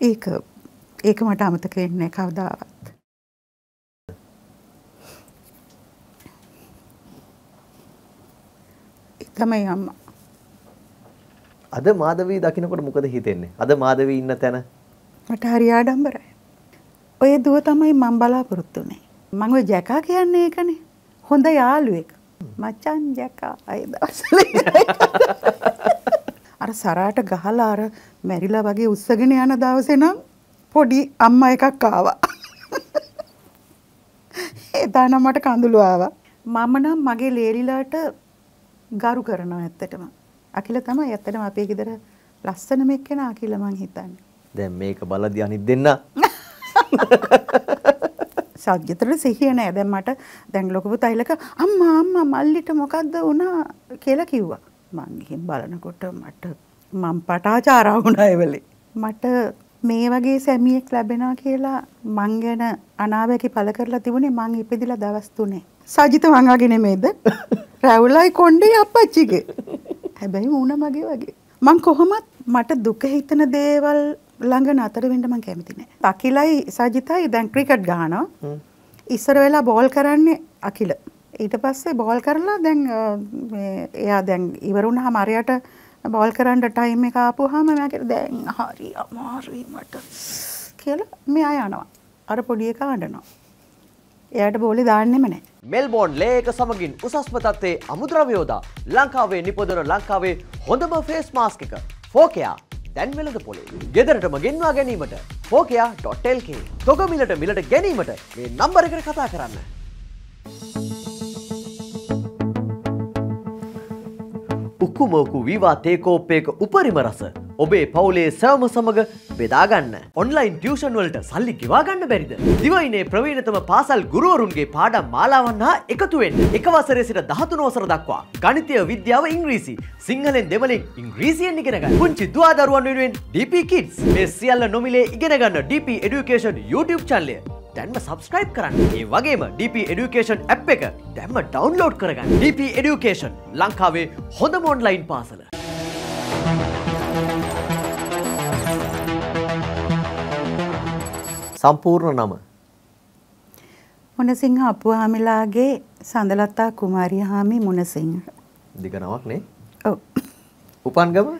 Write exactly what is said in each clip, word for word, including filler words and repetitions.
ඒක ඒක මට අමතක වෙන්නේ කවදාවත්. තමයි අම්මා. අද මාධවී දකින්නකොට මොකද හිතෙන්නේ? අද මාධවී ඉන්න තැන මට හරි ආඩම්බරයි. ඔය දුව තමයි මම බලාපොරොත්තු වෙන්නේ. මම ඔය ජැකා කියන්නේ ඒකනේ. හොඳ යාළුවෙක්. මචං ජැකා අය දවසලේ. අර සරාට ගහලා අර මැරිලා වගේ උස්සගෙන යන දවසේ නම් පොඩි අම්මා එකක් ආවා. එදා නම් මට කඳුළු ආවා. මම නම් මගේ ලේලිලාට ගරු කරනවා ඇත්තටම. අකිල තමයි ඇත්තටම අපේ ගෙදර ලස්සනම එක්කෙනා අකිල මං හිතන්නේ. දැන් මේක බලද්දී අනිත් දෙන්න සත්‍යතර සිහිය නෑ. දැන් මට දැන් ලොකු පුතා ඉලක අම්මා අම්මා මල්ලිට මොකද්ද වුණා කියලා කිව්වා. මං ගිහින් බලනකොට මට මං පටාචාරා වුණා ඒ වෙලේ. මට මේ වගේ සැමියෙක් ලැබෙනවා කියලා මං ගැන අනාවැකි පළ කරලා තිබුණේ මං ඉපදිලා දවස් තුනේ. සජිත මං වගේ නෙමෙයිද? රැවුලයි කොණ්ඩේ අප්පච්චිගේ. හැබැයි මූණ මගේ වගේ. මං කොහොමත් මට දුක හිතන දේවල් ළඟ නතර වෙන්න මං කැමති නෑ. අකිලයි සජිතයි දැන් ක්‍රිකට් ගහනවා. ඉස්සර වෙලා බෝල් කරන්නේ අකිල. ඊට පස්සේ බෝල් කරලා දැන් මේ එයා දැන් ඉවර වුණාම අරයට බෝල් කරන්න ටයිම් එක ආපුවාම මම කිව්වා දැන් හරි අමාරුයි මට කියලා මෙයා යනවා. අර පොඩි එකා අඬනවා. එයාට බෝලේ දාන්නෙම නැහැ. මෙල්බෝන් ලේ එක සමගින් උසස්ම තත්ත්වයේ අමුද්‍රව්‍ය යොදා ලංකාවේ නිපදවන ලංකාවේ හොඳම ෆේස් මාස්ක් එක ෆෝකියා දැන් වෙළඳ පොලේ. ගෙදරටම ගෙන්වා ගැනීමට ෆෝකියා ඩොට් එල් කේ. තොග මිලට මිලට ගැනීමට මේ නම්බර එකට කතා කරන්න. උකුමෝකු විවා තේකෝප් එක උපරිම රස ඔබේ පවුලේ සෑම සමග බෙදා ගන්න. ඔන්ලයින් ටියුෂන් වලට සල්ලි ගෙවා ගන්න බැරිද? දිවයිනේ ප්‍රවීණතම පාසල් ගුරුවරුන්ගේ පාඩම් මාලාවන් හා එකතු වෙන්න. එක වසරේ සිට දහතුන වසර දක්වා ගණිතය, විද්‍යාව, ඉංග්‍රීසි, සිංහලෙන් දෙමළෙන් ඉංග්‍රීසියෙන් ඉගෙන ගන්න. පුංචි දුවා දරුවන් වෙනුවෙන් ඩී පී Kids. මේ සියල්ල නොමිලේ ඉගෙන ගන්න D P Education YouTube channel එක දැන්ම subscribe කරන්න. ඒ වගේම ඩී පී Education app එක දැන්ම download කරගන්න. ඩී පී Education ලංකාවේ හොඳම online පාසල. සම්පූර්ණ නම මුණසිංහ අපුහාමිලාගේ සඳලතා කුමාරිය හාමි මුණසිංහ. දිග නමක් නේ? ඔව්. උපන් ගම?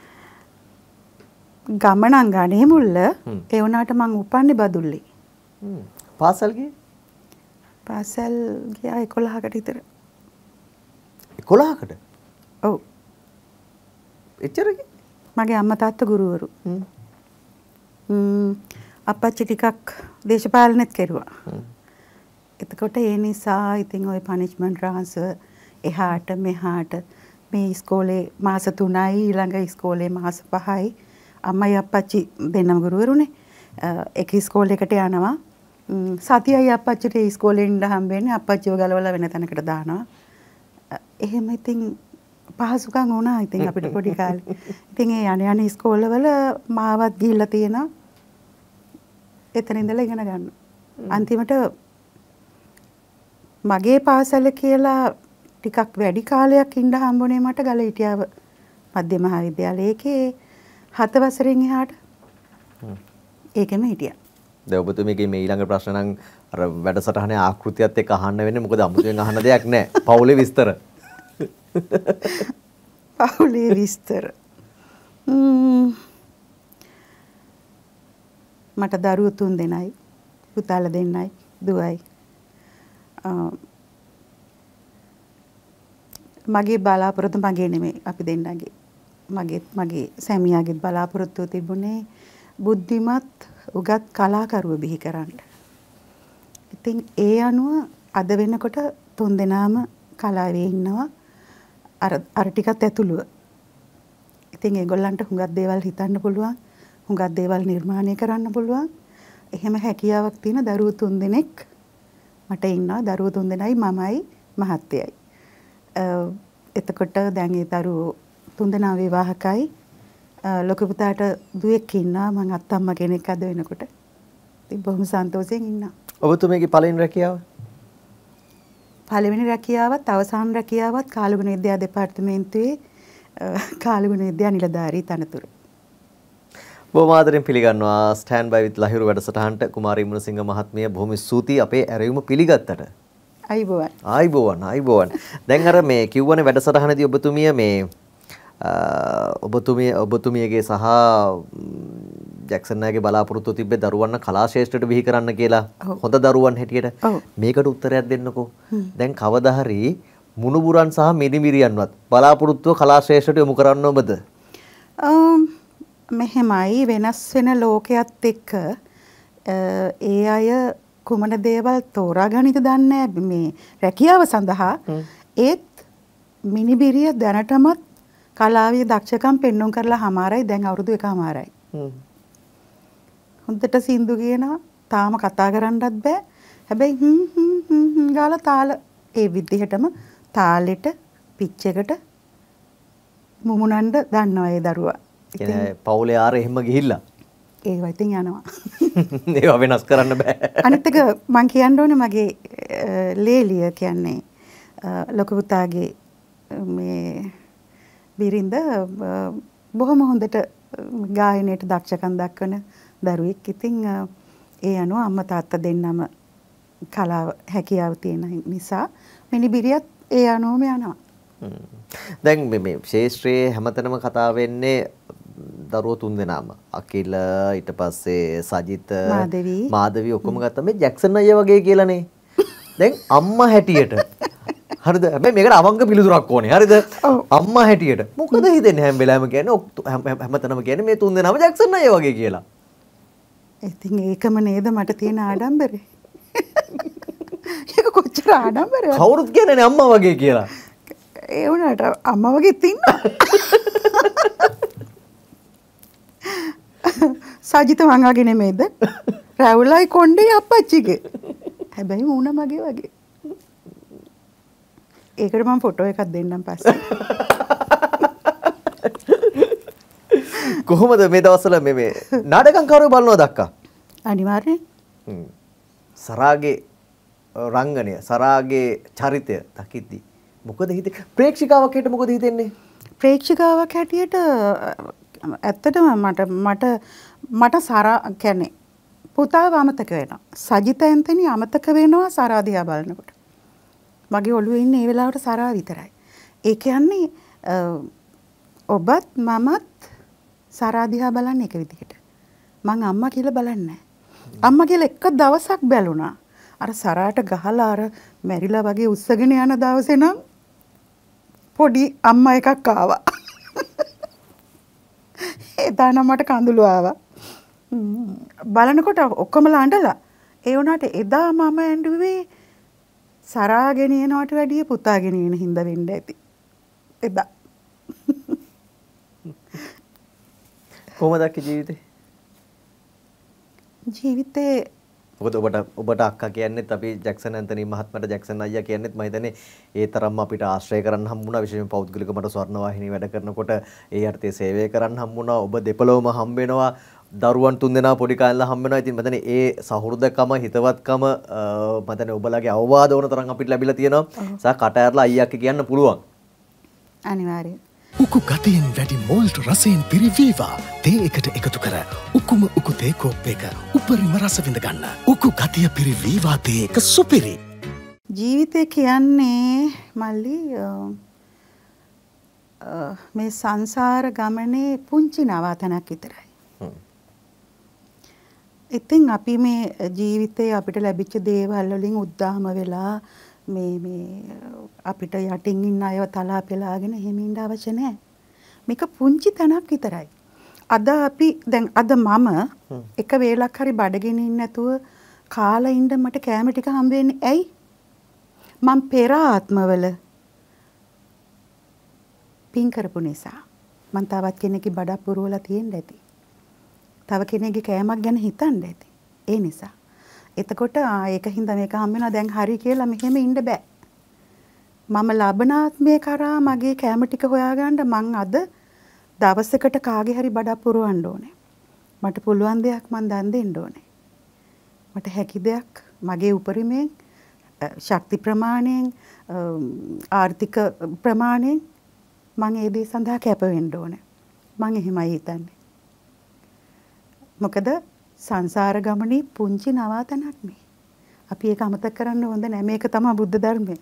ගම නම් ගනේ මුල්ල. ඒ වුණාට මං උපන්නේ බදුල්ලේ. හ්ම්. පාසල් ගියේ? පාසල් ගියා එකොළහකට විතර. එකොළහකට? ඔව්. එච්චර ගියේ? මගේ අම්මා තාත්තා ගුරුවරු. හ්ම්. හ්ම්. අපච්චි ටිකක් දේශපාලනෙත් කෙරුවා. එතකොට ඒ නිසා ඉතින් ওই පනිෂ්මන්ට් ට්‍රාන්ස්ෆර් එහාට මෙහාට මේ ඉස්කෝලේ මාස තුනයි ඊළඟ ඉස්කෝලේ මාස පහයි අම්මයි අපච්චි දෙන්නම ගුරුවරුනේ. එක ඉස්කෝලේකට යනවා. සතියයි අපච්චිට ඉස්කෝලේ ඉන්න හම්බෙන්නේ. අපච්චිව ගලවලා වෙන තැනකට දානවා. එහෙම ඉතින් පහසුකම් වුණා ඉතින් අපිට පොඩි කාලේ. ඉතින් ඒ යන යන ඉස්කෝලවල මාවත් ගිහිල්ලා තියෙනවා. එතන ඉඳලා ඉගෙන ගන්න. අන්තිමට මගේ පාසල කියලා ටිකක් වැඩි කාලයක් ඉඳ හම්බුනේ මට ගලහිටියාව මධ්‍ය මහාවිද්‍යාලයේ. ඒකේ හත වසරෙන් එහාට ඒකෙම හිටියා. දැන් ඔබතුමීගේ මේ ඊළඟ ප්‍රශ්න නම් අර වැඩසටහනේ ආකෘතියත් එක්ක අහන්න වෙන්නේ. මොකද අමුතුවෙන් අහන්න දෙයක් නැහැ. පවුලේ විස්තර. පවුලේ විස්තර. ම්ම් මට දරුවෝ තුන් දෙනයි, පුතාලා දෙන්නයි, දුවයි. මගේ බලාපොරොත්තු මගේ නෙමෙයි අපි දෙන්නගේ. මගේ මගේ සැමියාගේ බලාපොරොත්තු තිබුණේ බුද්ධිමත් උගත් කලාකරුවෝ බිහි කරන්න. ඉතින් ඒ අනුව අද වෙනකොට තුන් දෙනාම කලාවේ ඉන්නවා. අර අර ටිකත් ඇතුළුව. ඉතින් ඒගොල්ලන්ට හුඟක් දේවල් හිතන්න පුළුවන්. හුඟක් දේවල් නිර්මාණය කරන්න පුළුවන්. එහෙම හැකියාවක් තියෙන දරුවෝ තුන් දෙනෙක් මට ඉන්නවා. දරුවෝ තුන් දෙනයි මමයි මහත්තයයි. එතකොට දැන් ඒ දරුවෝ තුන් දෙනා විවාහකයි. ලොකු පුතාට දුවෙක් ඉන්නවා. මං අත්තම්මා කෙනෙක් අද වෙනකොට. ඉතින් බොහොම සන්තෝෂයෙන් ඉන්නවා. ඔබතුමීගේ පළවෙනි රැකියාව? පළවෙනි රැකියාවත් අවසාන රැකියාවත් කාලගුණ විද්‍යා දෙපාර්තමේන්තුවේ කාලගුණ විද්‍යා නිලධාරී තනතුර. බොහොම ආදරෙන් පිළිගන්නවා ස්ටෑන්ඩ් බයි විත් ලහිරු වැඩසටහනට කුමාරී මුණසිංහ මහත්මිය බොහොම ස්තුතියි අපේ ඇරයුම පිළිගත්තට. අයිබෝවන්. ආයිබෝවන් ආයිබෝවන්. දැන් අර මේ කිව්වනේ වැඩසටහනදී ඔබතුමිය මේ ඔබතුමිය ඔබතුමියගේ සහ ජැක්සන් නායකගේ බලාපොරොත්තු තිබ්බේ දරුවන් කලා ශාස්ත්‍රයට බිහි කරන්න කියලා. හොඳ දරුවන් හැටියට. මේකට උත්තරයක් දෙන්නකෝ. දැන් කවදා හරි මුණුබුරන් සහ මිනිමිරියන්වත් බලාපොරොත්තුව කලා ශාස්ත්‍රයට යොමු කරන්න ඔබද? මෙහෙමයි වෙනස් වෙන ලෝකයක් එක්ක ඒ අය කුමන දේවල් තෝරාගනිද දන්නේ මේ රැකියාව සඳහා. ඒත් මිනිබිරිය දැනටමත් කලාවේ දක්ෂකම් පෙන්වුම් කරලා හමාරයි දැන් අවුරුදු එකමාරයි. හොඳට සින්දු කියනවා තාම කතා කරන්නත් බෑ. හැබැයි හ්ම් හ්ම් හ්ම් ගාලා තාල ඒ විදිහටම තාලෙට පිච් එකට මුමුණන්න දන්නවා ඒ දරුවා. කියන්නේ පවුලේ ආර එහෙම ගිහිල්ලා ඒවා ඉතින් යනවා. ඒවා වෙනස් කරන්න බෑ. අනිත් එක මම කියන්න ඕනේ මගේ ලේලිය කියන්නේ ලොකු පුතාගේ මේ බිරිඳ බොහොම හොඳට ගායනයට දක්ෂකම් දක්වන දරුවෙක්. ඉතින් ඒ අනුව අම්මා තාත්තා දෙන්නම කලාව හැකියාව තියෙන නිසා මිනිබිරියත් ඒ අනුවම යනවා. දැන් මේ ශේෂ්ත්‍රයේ හැමතැනම කතා වෙන්නේ දරුවෝ තුන්දෙනාම. අකිල ඊට පස්සේ සජිත මාධවී මාධවී ඔක්කොම ගත්තා මේ ජැක්සන් අයියා වගේ කියලානේ. දැන් අම්මා හැටියට හරිද? හැබැයි මේකට අවංක පිළිතුරක් ඕනේ. හරිද? අම්මා හැටියට මොකද හිතෙන්නේ හැම වෙලාවෙම කියන්නේ හැමතැනම කියන්නේ මේ තුන්දෙනාම ජැක්සන් අයියා වගේ කියලා. ඉතින් ඒකම නේද මට තියෙන ආඩම්බරේ. ඒක කොච්චර ආඩම්බරද? කවුරුත් කියන්නේ අම්මා වගේ කියලා. ඒ වුණාට අම්මා වගේත් ඉන්නවා. සජිත මං වගේ නෙමෙයිද? රැවුලයි කොණ්ඩේ අප්පච්චිගේ. හැබැයි මූණ මගේ වගේ. ඒකට මම ෆොටෝ එකක් දෙන්නම් පස්සේ. කොහොමද මේ දවස්වල මේ මේ නාටකම් කරුවෝ බලනවද අක්කා? අනිවාර්යෙන්. හ්ම්. සරාගේ රංගනය, සරාගේ චරිතය දකිද්දි මොකද හිතේ? ප්‍රේක්ෂිකාවක් හැටියට මොකද හිතෙන්නේ? ප්‍රේක්ෂිකාවක් හැටියට ඇත්තටම මට මට මට සරා කියන්නේ පුතාව අමතක වෙනවා. සජිත ඇන්තනි අමතක වෙනවා සරා දිහා බලනකොට. මගේ ඔළුවේ ඉන්නේ ඒ වෙලාවට සරා විතරයි. ඒ කියන්නේ ඔබත් මමත් සරා දිහා බලන්නේ එක විදිහට. මං අම්මා කියලා බලන්නේ නැහැ. අම්මා කියලා එක දවසක් බැලුණා. අර සරාට ගහලා අර මැරිලා වගේ උස්සගෙන යන දවසේ නම් පොඩි අම්මා එකක් ආවා. එදා නම් මට කඳුළු ආවා. බලනකොට ඔක්කොමලා අඬලා. ඒ වුණාට එදා මම ඇඬුවේ සරා ගෙනියනවට වැඩිය පුතා ගෙනියන හින්දා වෙන්න ඇති. එදා. කොහොමද අක්කේ ජීවිතේ? ජීවිතේ මොකද ඔබට ඔබට අක්කා කියන්නේත් අපි ජැක්සන් ඇන්තනි මහත්මයාට ජැක්සන් අයියා කියන්නේත් මම හිතන්නේ ඒ තරම්ම අපිට ආශ්‍රය කරන්න හම්බුණා. විශේෂයෙන් පෞද්ගලික මට ස්වර්ණවාහිනී වැඩ කරනකොට ඒ අර්ථයේ සේවය කරන්න හම්බුණා. ඔබ දෙපළවම හම්බ වෙනවා. දරුවන් තුන්දෙනා පොඩි කාලේ හම්බ වෙනවා. ඉතින් මම හිතන්නේ ඒ සහෘදකම හිතවත්කම මම හිතන්නේ ඔබලාගේ අවවාද ඕන තරම් අපිට ලැබිලා තියෙනවා. සහ කට ඇරලා අයියා අක්කා කියන්න පුළුවන්. අනිවාර්යයෙන්. උකු ගතයෙන් වැඩි මෝල්ට් රසයෙන් පිරිවීවා තේ එකට එකතු කර උකුම උකු තේ කෝප්පයක උපරිම රස විඳ ගන්න. උකු ගතිය පිරිවීවා තේ එක සුපිරි. ජීවිතේ කියන්නේ මල්ලි මේ සංසාර ගමනේ පුංචි නවාතැනක් විතරයි. ඉතින් අපි මේ ජීවිතේ අපිට ලැබිච්ච දේවල් වලින් උද්දාම වෙලා මේ මේ අපිට යටින් ඉන්න අයව තලා පෙලාගෙන එහෙම ඉන්න අවශ්‍ය නැහැ. මේක පුංචි තැනක් විතරයි. අද අපි දැන් අද මම එක වේලක් හරි බඩගෙන ඉන්න නැතුව කාලා ඉන්න මට කැම ටික හම්බ වෙන්නේ ඇයි? මම පෙර ආත්මවල පින් කරපු නිසා. මම තවත් කෙනෙක්ගේ බඩක් පුරවලා තියෙන්න ඇති. තව කෙනෙක්ගේ කෑමක් ගැන හිතන්න ඇති. ඒ නිසා එතකොට ඒක හින්දා මේක හම් වෙනවා දැන් හරි කියලා මෙහෙම ඉන්න බෑ. මම ලබනාත්මයේ කරා මගේ කැම ටික හොයාගන්න මං අද දවසකට කාගේ හරි බඩක් පුරවන්න ඕනේ. මට පුළුවන් දෙයක් මං දන් දෙන්න ඕනේ. මට හැකි දෙයක් මගේ උපරිමයෙන් ශක්ති ප්‍රමාණයෙන් ආර්ථික ප්‍රමාණයෙන් මං ඒ දේ සඳහා කැප වෙන්න ඕනේ. මං එහෙමයි හිතන්නේ. මොකද සංසාර ගමනේ පුංචි නවාතනක් මේ. අපි ඒක අමතක කරන්න හොඳ නැහැ. මේක තමයි බුද්ධ ධර්මය.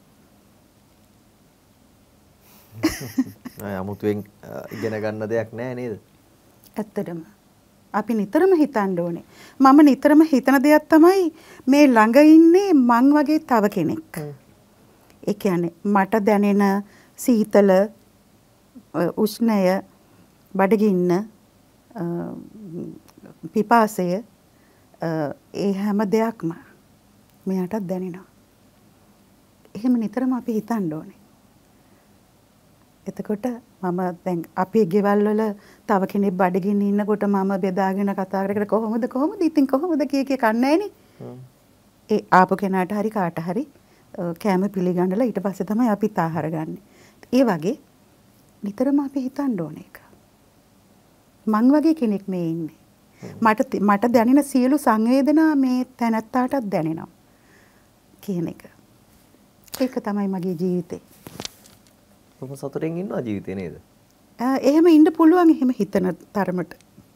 අය අමුතුවෙන් ඉගෙන ගන්න දෙයක් නැහැ නේද? ඇත්තටම. අපි නිතරම හිතන්න ඕනේ. මම නිතරම හිතන දෙයක් තමයි මේ ළඟ ඉන්නේ මං වගේ තව කෙනෙක්. ඒ කියන්නේ මට දැනෙන සීතල, උෂ්ණය, බඩගින්න, පිපාසය, ඒ හැම දෙයක්ම මෙයාටත් දැනෙනවා. එහෙම නිතරම අපි හිතන්න ඕනේ. එතකොට මම දැන් අපේ ගෙවල් වල තව කෙනෙක් බඩගින්න ඉන්නකොට මම බෙදාගෙන කතා කරගෙන කොහොමද කොහොමද ඉතින් කොහොමද කිය කිය කන්නේ නේ. ඒ ආපු කෙනාට හරි කාට හරි කැම පිළිගන්නලා ඊට පස්සේ තමයි අපිත් ආහාර ගන්න. ඒ වගේ නිතරම අපි හිතන්න ඕන එක. මං වගේ කෙනෙක් මේ ඉන්නේ. මට මට දැනෙන සියලු සංවේදනා මේ තැනත්තාටත් දැනෙනවා කියන එක. ඒක තමයි මගේ ජීවිතේ. ඔබ සතුටින් ඉන්නවා ජීවිතේ නේද? එහෙම ඉන්න පුළුවන් එහෙම හිතන තරමට.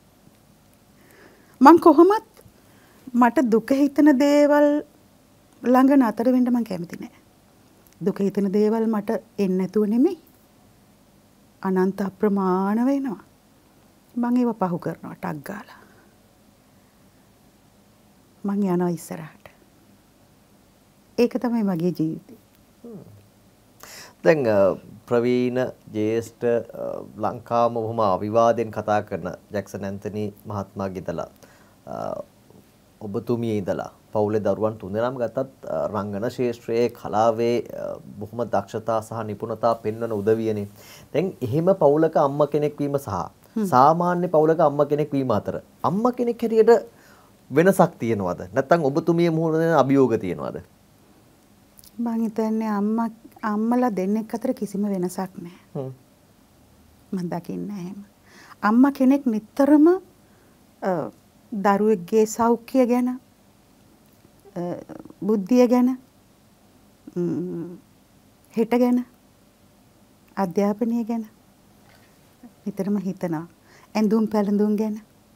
මං කොහොමත් මට දුක හිතන දේවල් ළඟ නතර වෙන්න මං කැමති නෑ. දුක හිතන දේවල් මට එන්නේ නැතුව නෙමෙයි. අනන්ත අප්‍රමාණ වෙනවා. මං ඒව පහු කරනවා ටක් ගාලා. මං යනවා ඉස්සරහට. ඒක තමයි මගේ ජීවිතේ. දැන් ප්‍රවීණ ජේෂ්ඨ ලංකාවම බොහොම අවිවාදයෙන් කතා කරන ජැක්සන් ඇන්තනි මහත්මයාගේ ඉඳලා ඔබතුමිය ඉඳලා පවුලේ දරුවන් තුන්දෙනාම ගත්තත් රංගන ශාස්ත්‍රයේ කලාවේ බොහොම දක්ෂතා සහ නිපුණතා පෙන්වන උදවියනේ. දැන් එහෙම පවුලක අම්මා කෙනෙක් වීම සහ සාමාන්‍ය පවුලක අම්මා කෙනෙක් වීම අතර අම්මා කෙනෙක් හැටියට වෙනසක් තියෙනවද? නැත්නම් ඔබතුමිය මුහුණ දෙන අභියෝග තියෙනවද? මං හිතන්නේ අම්මා අම්මලා දෙන්නෙක් අතර කිසිම වෙනසක් නැහැ. මම දකින්නේ එහෙම. අම්මා කෙනෙක් නිතරම දරුවෙක්ගේ සෞඛ්‍ය ගැන, බුද්ධිය ගැන, හෙට ගැන, අධ්‍යාපනය ගැන නිතරම හිතනවා. ඇඳුම් පැළඳුම් ගැන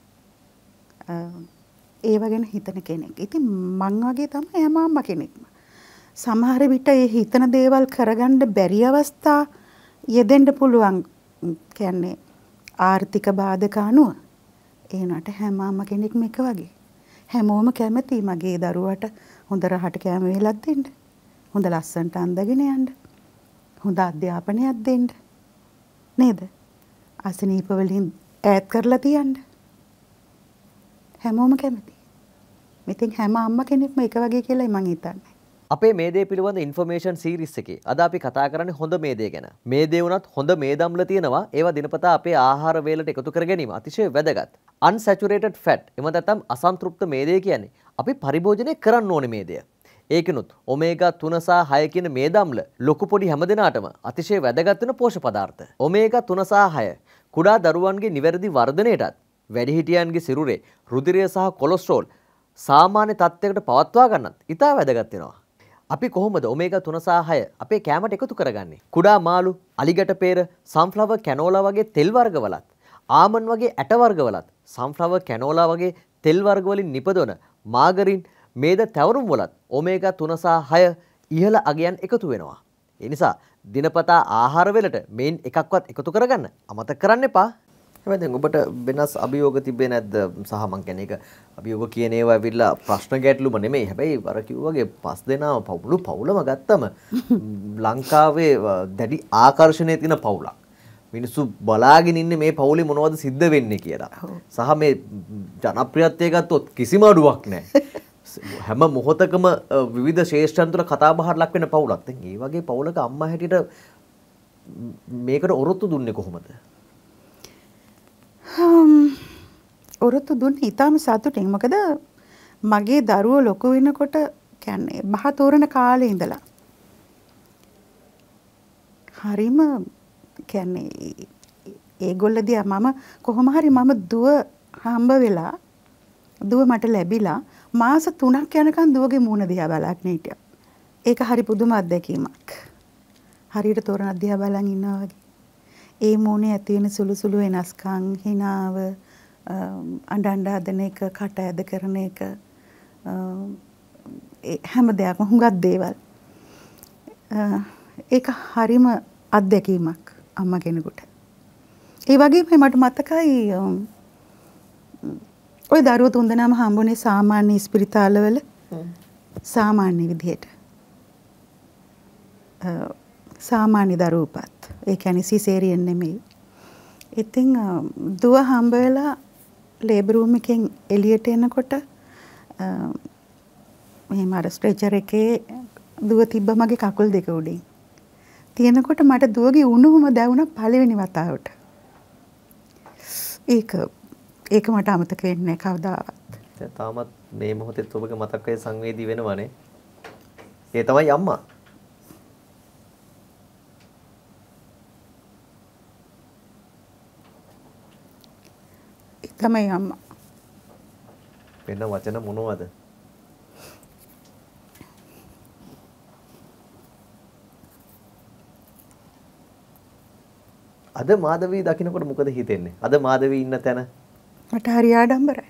ඒව ගැන හිතන කෙනෙක්. ඉතින් මං වගේ තමයි හැම අම්මා කෙනෙක්ම. සමහර විට ඒ හිතන දේවල් කරගන්න බැරි අවස්ථා යෙදෙන්න පුළුවන්. කියන්නේ ආර්ථික බාධක අනුව. ඒනට හැම අම්මා කෙනෙක්ම එක වගේ. හැමෝම කැමති මගේ දරුවට හොඳ රහට කැම වේලක් දෙන්න. හොඳ ලස්සනට අඳගෙන යන්න. හොඳ අධ්‍යාපනයක් දෙන්න. නේද? අසනීප වලින් ඈත් කරලා තියන්න. හැමෝම කැමති. ඉතින් හැම අම්මා කෙනෙක්ම එක වගේ කියලායි මං හිතන්නේ. අපේ මේ දේ පිළිබඳ ඉන්ෆර්මේෂන් සීරීස් එකේ අද අපි කතා කරන්නේ හොඳ මේ දේ ගැන. මේ දේ වුණත් හොඳ මේ දම්ල තියෙනවා. ඒවා දිනපතා අපේ ආහාර වේලට එකතු කර ගැනීම අතිශය වැදගත්. unsaturated fat එම නැත්නම් අසන්තෘප්ත මේ දේ කියන්නේ අපි පරිභෝජනය කරන්න ඕනේ මේ දේ. ඒකිනුත් ඔමේගා තුන සහ හය කියන මේ දම්ල ලොකු පොඩි හැමදෙනාටම අතිශය වැදගත් වෙන පෝෂක පදාර්ථ. ඔමේගා තුන සහ හය කුඩා දරුවන්ගේ නිවැරදි වර්ධනයටත් වැඩිහිටියන්ගේ සිරුරේ රුධිරය සහ කොලෙස්ටරෝල් සාමාන්‍ය තත්ත්වයකට පවත්වා ගන්නත් ඉතා වැදගත් වෙනවා. අපි කොහොමද ඔමේගා තුන සහ හය අපේ කෑමට එකතු කරගන්නේ? කුඩා මාළු, අලිගැට peer, sunflower canola වගේ තෙල් වර්ගවලත්, ආමන් වගේ ඇට වර්ගවලත්, sunflower canola වගේ තෙල් වර්ග වලින් නිපදවන මාගරින්, මේද තැවරුම් වලත් ඔමේගා තුන සහ හය ඉහළ අගයන් එකතු වෙනවා. ඒ නිසා දිනපතා ආහාර වලට මේන් එකක්වත් එකතු කරගන්න අමතක කරන්න එපා. හැබැයි දැන් ඔබට වෙනස් අභියෝග තිබ්බේ නැද්ද? සහ මං කියන්නේ ඒක අභියෝග කියන ඒවා ඇවිල්ලා ප්‍රශ්න ගැටලුම නෙමෙයි. හැබැයි අර කිව්වාගේ පස් දෙනා පවුළු පවුලම ගත්තම ලංකාවේ දැඩි ආකර්ෂණයේ තියෙන පවුලක්. මිනිස්සු බලාගෙන ඉන්නේ මේ පවුලේ මොනවද සිද්ධ වෙන්නේ කියලා. සහ මේ ජනප්‍රියත්වය ගත්තොත් කිසිම අඩුවක් නැහැ. හැම මොහොතකම විවිධ ශේෂ්ඨයන් තුළ කතා බහට ලක් වෙන පවුලක්. දැන් මේ වගේ පවුලක අම්මා හැටියට මේකට ඔරොත්තු දුන්නේ කොහොමද? ඔරොත්තු දුන්නේ ඊටම සතුටින්. මොකද මගේ දරුවෝ ලොකු වෙනකොට කියන්නේ බහ තෝරන කාලේ ඉඳලා හරිම කියන්නේ ඒගොල්ල දිහා මම කොහොම හරි මම දුව හම්බ වෙලා දුව මට ලැබිලා මාස තුනක් යනකම් දුවගේ මූණ දිහා බලාගෙන හිටියා. ඒක හරි පුදුම අත්දැකීමක්. හරියට තෝරන දිහා බලන් ඉන්නවා වගේ. ඒ මූණේ ඇති වෙන සුළු සුළු වෙනස්කම්, හිනාව, අඬ අඬ හදන එක, කට ඇද කරන එක, හැම දෙයක්ම හුඟක් දේවල්. ඒක හරිම අත්දැකීමක් අම්මා කෙනෙකුට. ඒ වගේම මට මතකයි ওই දරුවෝ තුන්දෙනාම හම්බුනේ සාමාන්‍ය ඉස්පිරිතාලවල සාමාන්‍ය විදිහට. සාමාන්‍ය දරුවෝපත්. ඒ කියන්නේ සිසේරියන් නෙමෙයි. ඉතින් දුව හම්බ වෙලා ලේබර් රූම් එකෙන් එළියට එනකොට මෙහෙම අර ස්ට්‍රෙචර් එකේ දුව තිබ්බ මගේ කකුල් දෙක උඩින්. තියෙනකොට මට දුවගේ උණුහුම දැවුණා පළවෙනි වතාවට. ඒක ඒක මට අමතක වෙන්නේ නැහැ කවදාවත්. දැන් තාමත් මේ මොහොතේත් ඔබගේ මතකයේ සංවේදී වෙනවනේ. ඒ තමයි අම්මා. ඒ තමයි අම්මා. වෙන වචන මොනවද? අද මාධවී දකින්නකොට මොකද හිතෙන්නේ? අද මාධවී ඉන්න තැන මට හරි ආඩම්බරයි.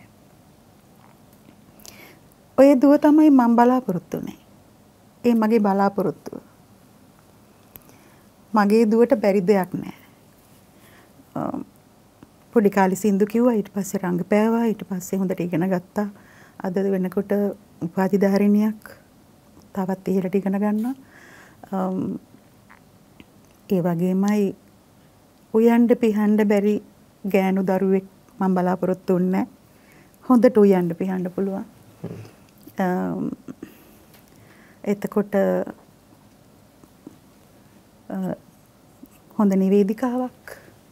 ඔය දුව තමයි මම බලාපොරොත්තු වෙන්නේ. ඒ මගේ බලාපොරොත්තුව. මගේ දුවට බැරි දෙයක් නැහැ. පොඩි කාලේ සින්දු කිව්වා, ඊට පස්සේ රංගපෑවා, ඊට පස්සේ හොඳට ඉගෙන ගත්තා. අද වෙනකොට උපාධිධාරිණියක් තවත් ඉහළට ඉගෙන ගන්නවා. ඒ වගේමයි උයන්ඩ පිහන්න බැරි ගෑනු දරුවෙක් මම බලාපොරොත්තු වෙන්නේ. හොඳට උයන්ඩ පිහන්න පුළුවන්. එතකොට හොඳ නිවේදිකාවක්.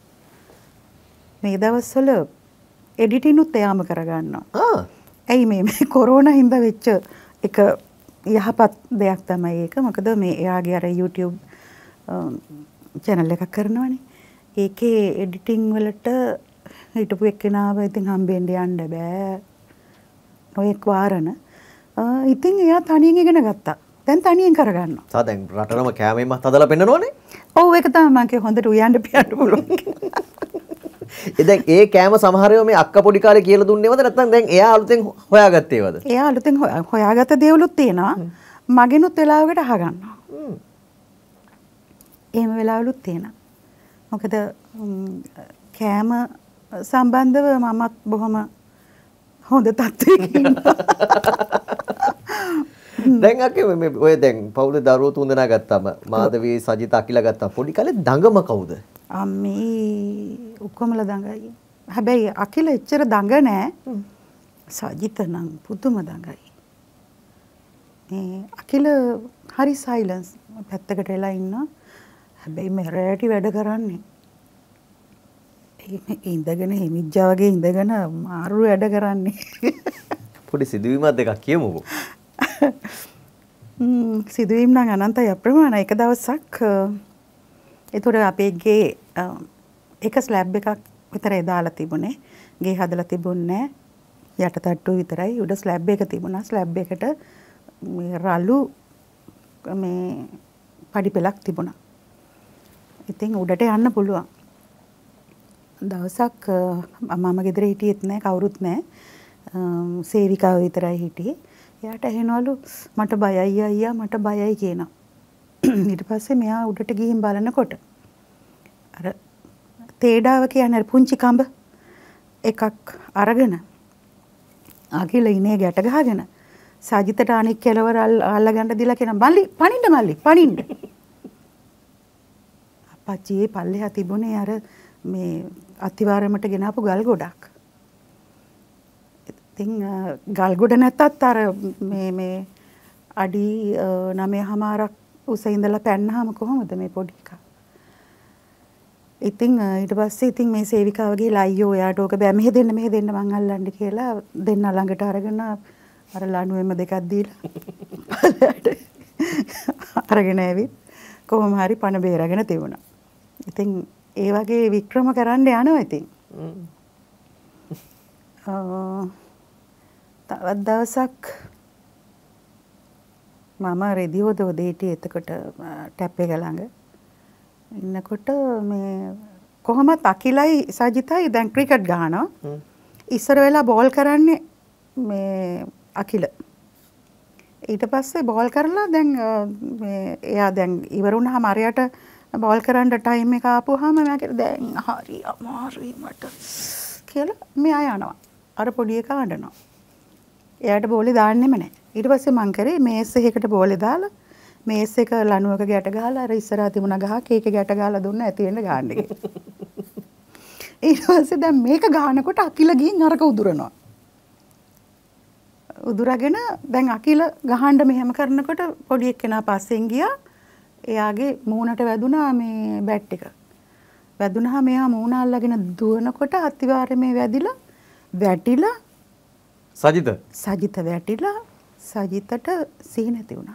මේ දවස්වල එඩිටිනුත් එයාම කරගන්නවා. ආ ඇයි මේ මේ කොරෝනා හින්දා වෙච්ච එක යහපත් දෙයක් තමයි ඒක. මොකද මේ එයාගේ අර YouTube channel එකක් කරනවනේ. ඒකේ එඩිටිං වලට හිටපු එක්කෙනාව ඉතින් හම්බෙන්න යන්න බෑ. ඔයෙක් වාරණ. ඉතින් එයා තනියෙන් ඉගෙන ගත්තා. දැන් තනියෙන් කරගන්නවා. තා දැන් රටරම කෑමෙන්මත් හදලා පෙන්නනෝනේ. ඔව් ඒක තමයි මම කිය හොඳට උයන්ඩ පියන්න පුළුවන්. ඒ දැන් ඒ කෑම සමහර ඒවා මේ අක්කා පොඩි කාලේ කියලා දුන්නේවද නැත්නම් දැන් එයා අලුතෙන් හොයාගත්තේවද? එයා අලුතෙන් හොයාගත්ත දේවලුත් තියෙනවා. මගෙනුත් වෙලාවකට අහගන්නවා. එහෙම වෙලාවලුත් තියෙනවා. මොකද කෑම සම්බන්ධව මමත් බොහොම හොඳ තත්ත්වයක ඉන්නවා. දැන් අක්කේ මේ ඔය දැන් පවුලේ දරුවෝ තුන්දෙනා ගත්තාම මාධවී සජිත අකිලා ගත්තා. පොඩි කාලේ දඟම කවුද? අම්මේ ඔක්කොමලා දඟයි. හැබැයි අකිල එච්චර දඟ නෑ. සජිත නම් පුදුම දඟයි. මේ අකිල හරි සයිලන්ස් පැත්තකට වෙලා ඉන්නවා. හැබැයි මෙරෑටි වැඩ කරන්නේ. ඒ ඉඳගෙන හිමිජ්ජා වගේ ඉඳගෙන මාරු වැඩ කරන්නේ. පොඩි සිදුවීමක් දෙකක් කියමුකෝ. ම්ම් සිදුවීම් නම් අනන්තයි අප්‍රමාණ. එක දවසක් ඒතොර අපේ ගේ එක ස්ලැබ් එකක් විතරයි දාලා තිබුණේ. ගේ හදලා තිබුණේ යට තට්ටුව විතරයි. උඩ ස්ලැබ් එක තිබුණා. ස්ලැබ් එකට මේ රළු මේ පඩි පෙලක් තිබුණා. ඉතින් උඩට යන්න පුළුවන්. දවසක් මම ගෙදර හිටියෙත් නෑ, කවුරුත් නෑ. සේවිකාව විතරයි හිටියේ. එයාට ඇහෙනවලු මට බයයි අයියා මට බයයි කියනවා. ඊට පස්සේ මෙයා උඩට ගිහින් බලනකොට අර තේඩාව කියන්නේ පුංචි කඹ එකක් අරගෙන අකිල ඉනේ ගැට ගහගෙන සජිතට අනෙක් කෙලවර අල්ලගන්න දීලා කියන මල්ලි පනින්න මල්ලි පනින්න. අපච්චියේ පල්ලෙහා තිබුණේ අර මේ අතිවාරමට ගෙනාපු ගල් ගොඩක්. ඉතින් ගල් ගොඩ නැත්තත් අර මේ මේ අඩි නවයමාරක් උස ඉඳලා පැන්නාම කොහොමද මේ පොඩි එකා. ඉතින් ඊට පස්සේ ඉතින් මේ සේවිකාව ගිහලා අයියෝ එයාට ඕක බෑ මෙහෙ දෙන්න මෙහෙ දෙන්න මං අල්ලන්න කියලා දෙන්න ළඟට අරගෙන අර ලණුවෙම දෙකක් දීලා අරගෙන ඇවිත් කොහොම හරි පණ බේරගෙන තිබුණා. ඉතින් ඒ වගේ වික්‍රම කරන්න යනවා ඉතින්. තවත් දවසක් මම රෙදි හොද හොද හිටියේ එතකොට ටැප් එක ළඟ. ඉන්නකොට මේ කොහොමත් අකිලයි සජිතයි දැන් ක්‍රිකට් ගහනවා. ඉස්සර වෙලා බෝල් කරන්නේ මේ අකිල. ඊට පස්සේ බෝල් කරලා දැන් මේ එයා දැන් ඉවරුණාම අරයට බෝල් කරන්න ටයිම් එක ආපුවාම මම කිව්වා දැන් හරි අමාරුයි මට කියලා මෙයා යනවා. අර පොඩි එකා අඬනවා. එයාට බෝලේ දාන්නෙම නැහැ. ඊට පස්සේ මං කරේ මේස් එකකට බෝලේ දාලා මේස් එක ලණුවක ගැට ගහලා අර ඉස්සරහා තිබුණ ගහක් ඒක ගැට ගහලා දුන්න ඇති වෙන්න ගහන්න එක. ඊට පස්සේ දැන් මේක ගහනකොට අකිල ගිහින් අරක උදුරනවා. උදුරගෙන දැන් අකිල ගහන්න මෙහෙම කරනකොට පොඩි එක්කෙනා පස්සෙන් ගියා. එයාගේ මූණට වැදුනා මේ බැට් එක. වැදුනහම එයා මූණ අල්ලගෙන දුවනකොට අතිවාරමේ වැදිලා වැටිලා සජිත සජිත වැටිලා සජිතට සිහි නැති වුණා.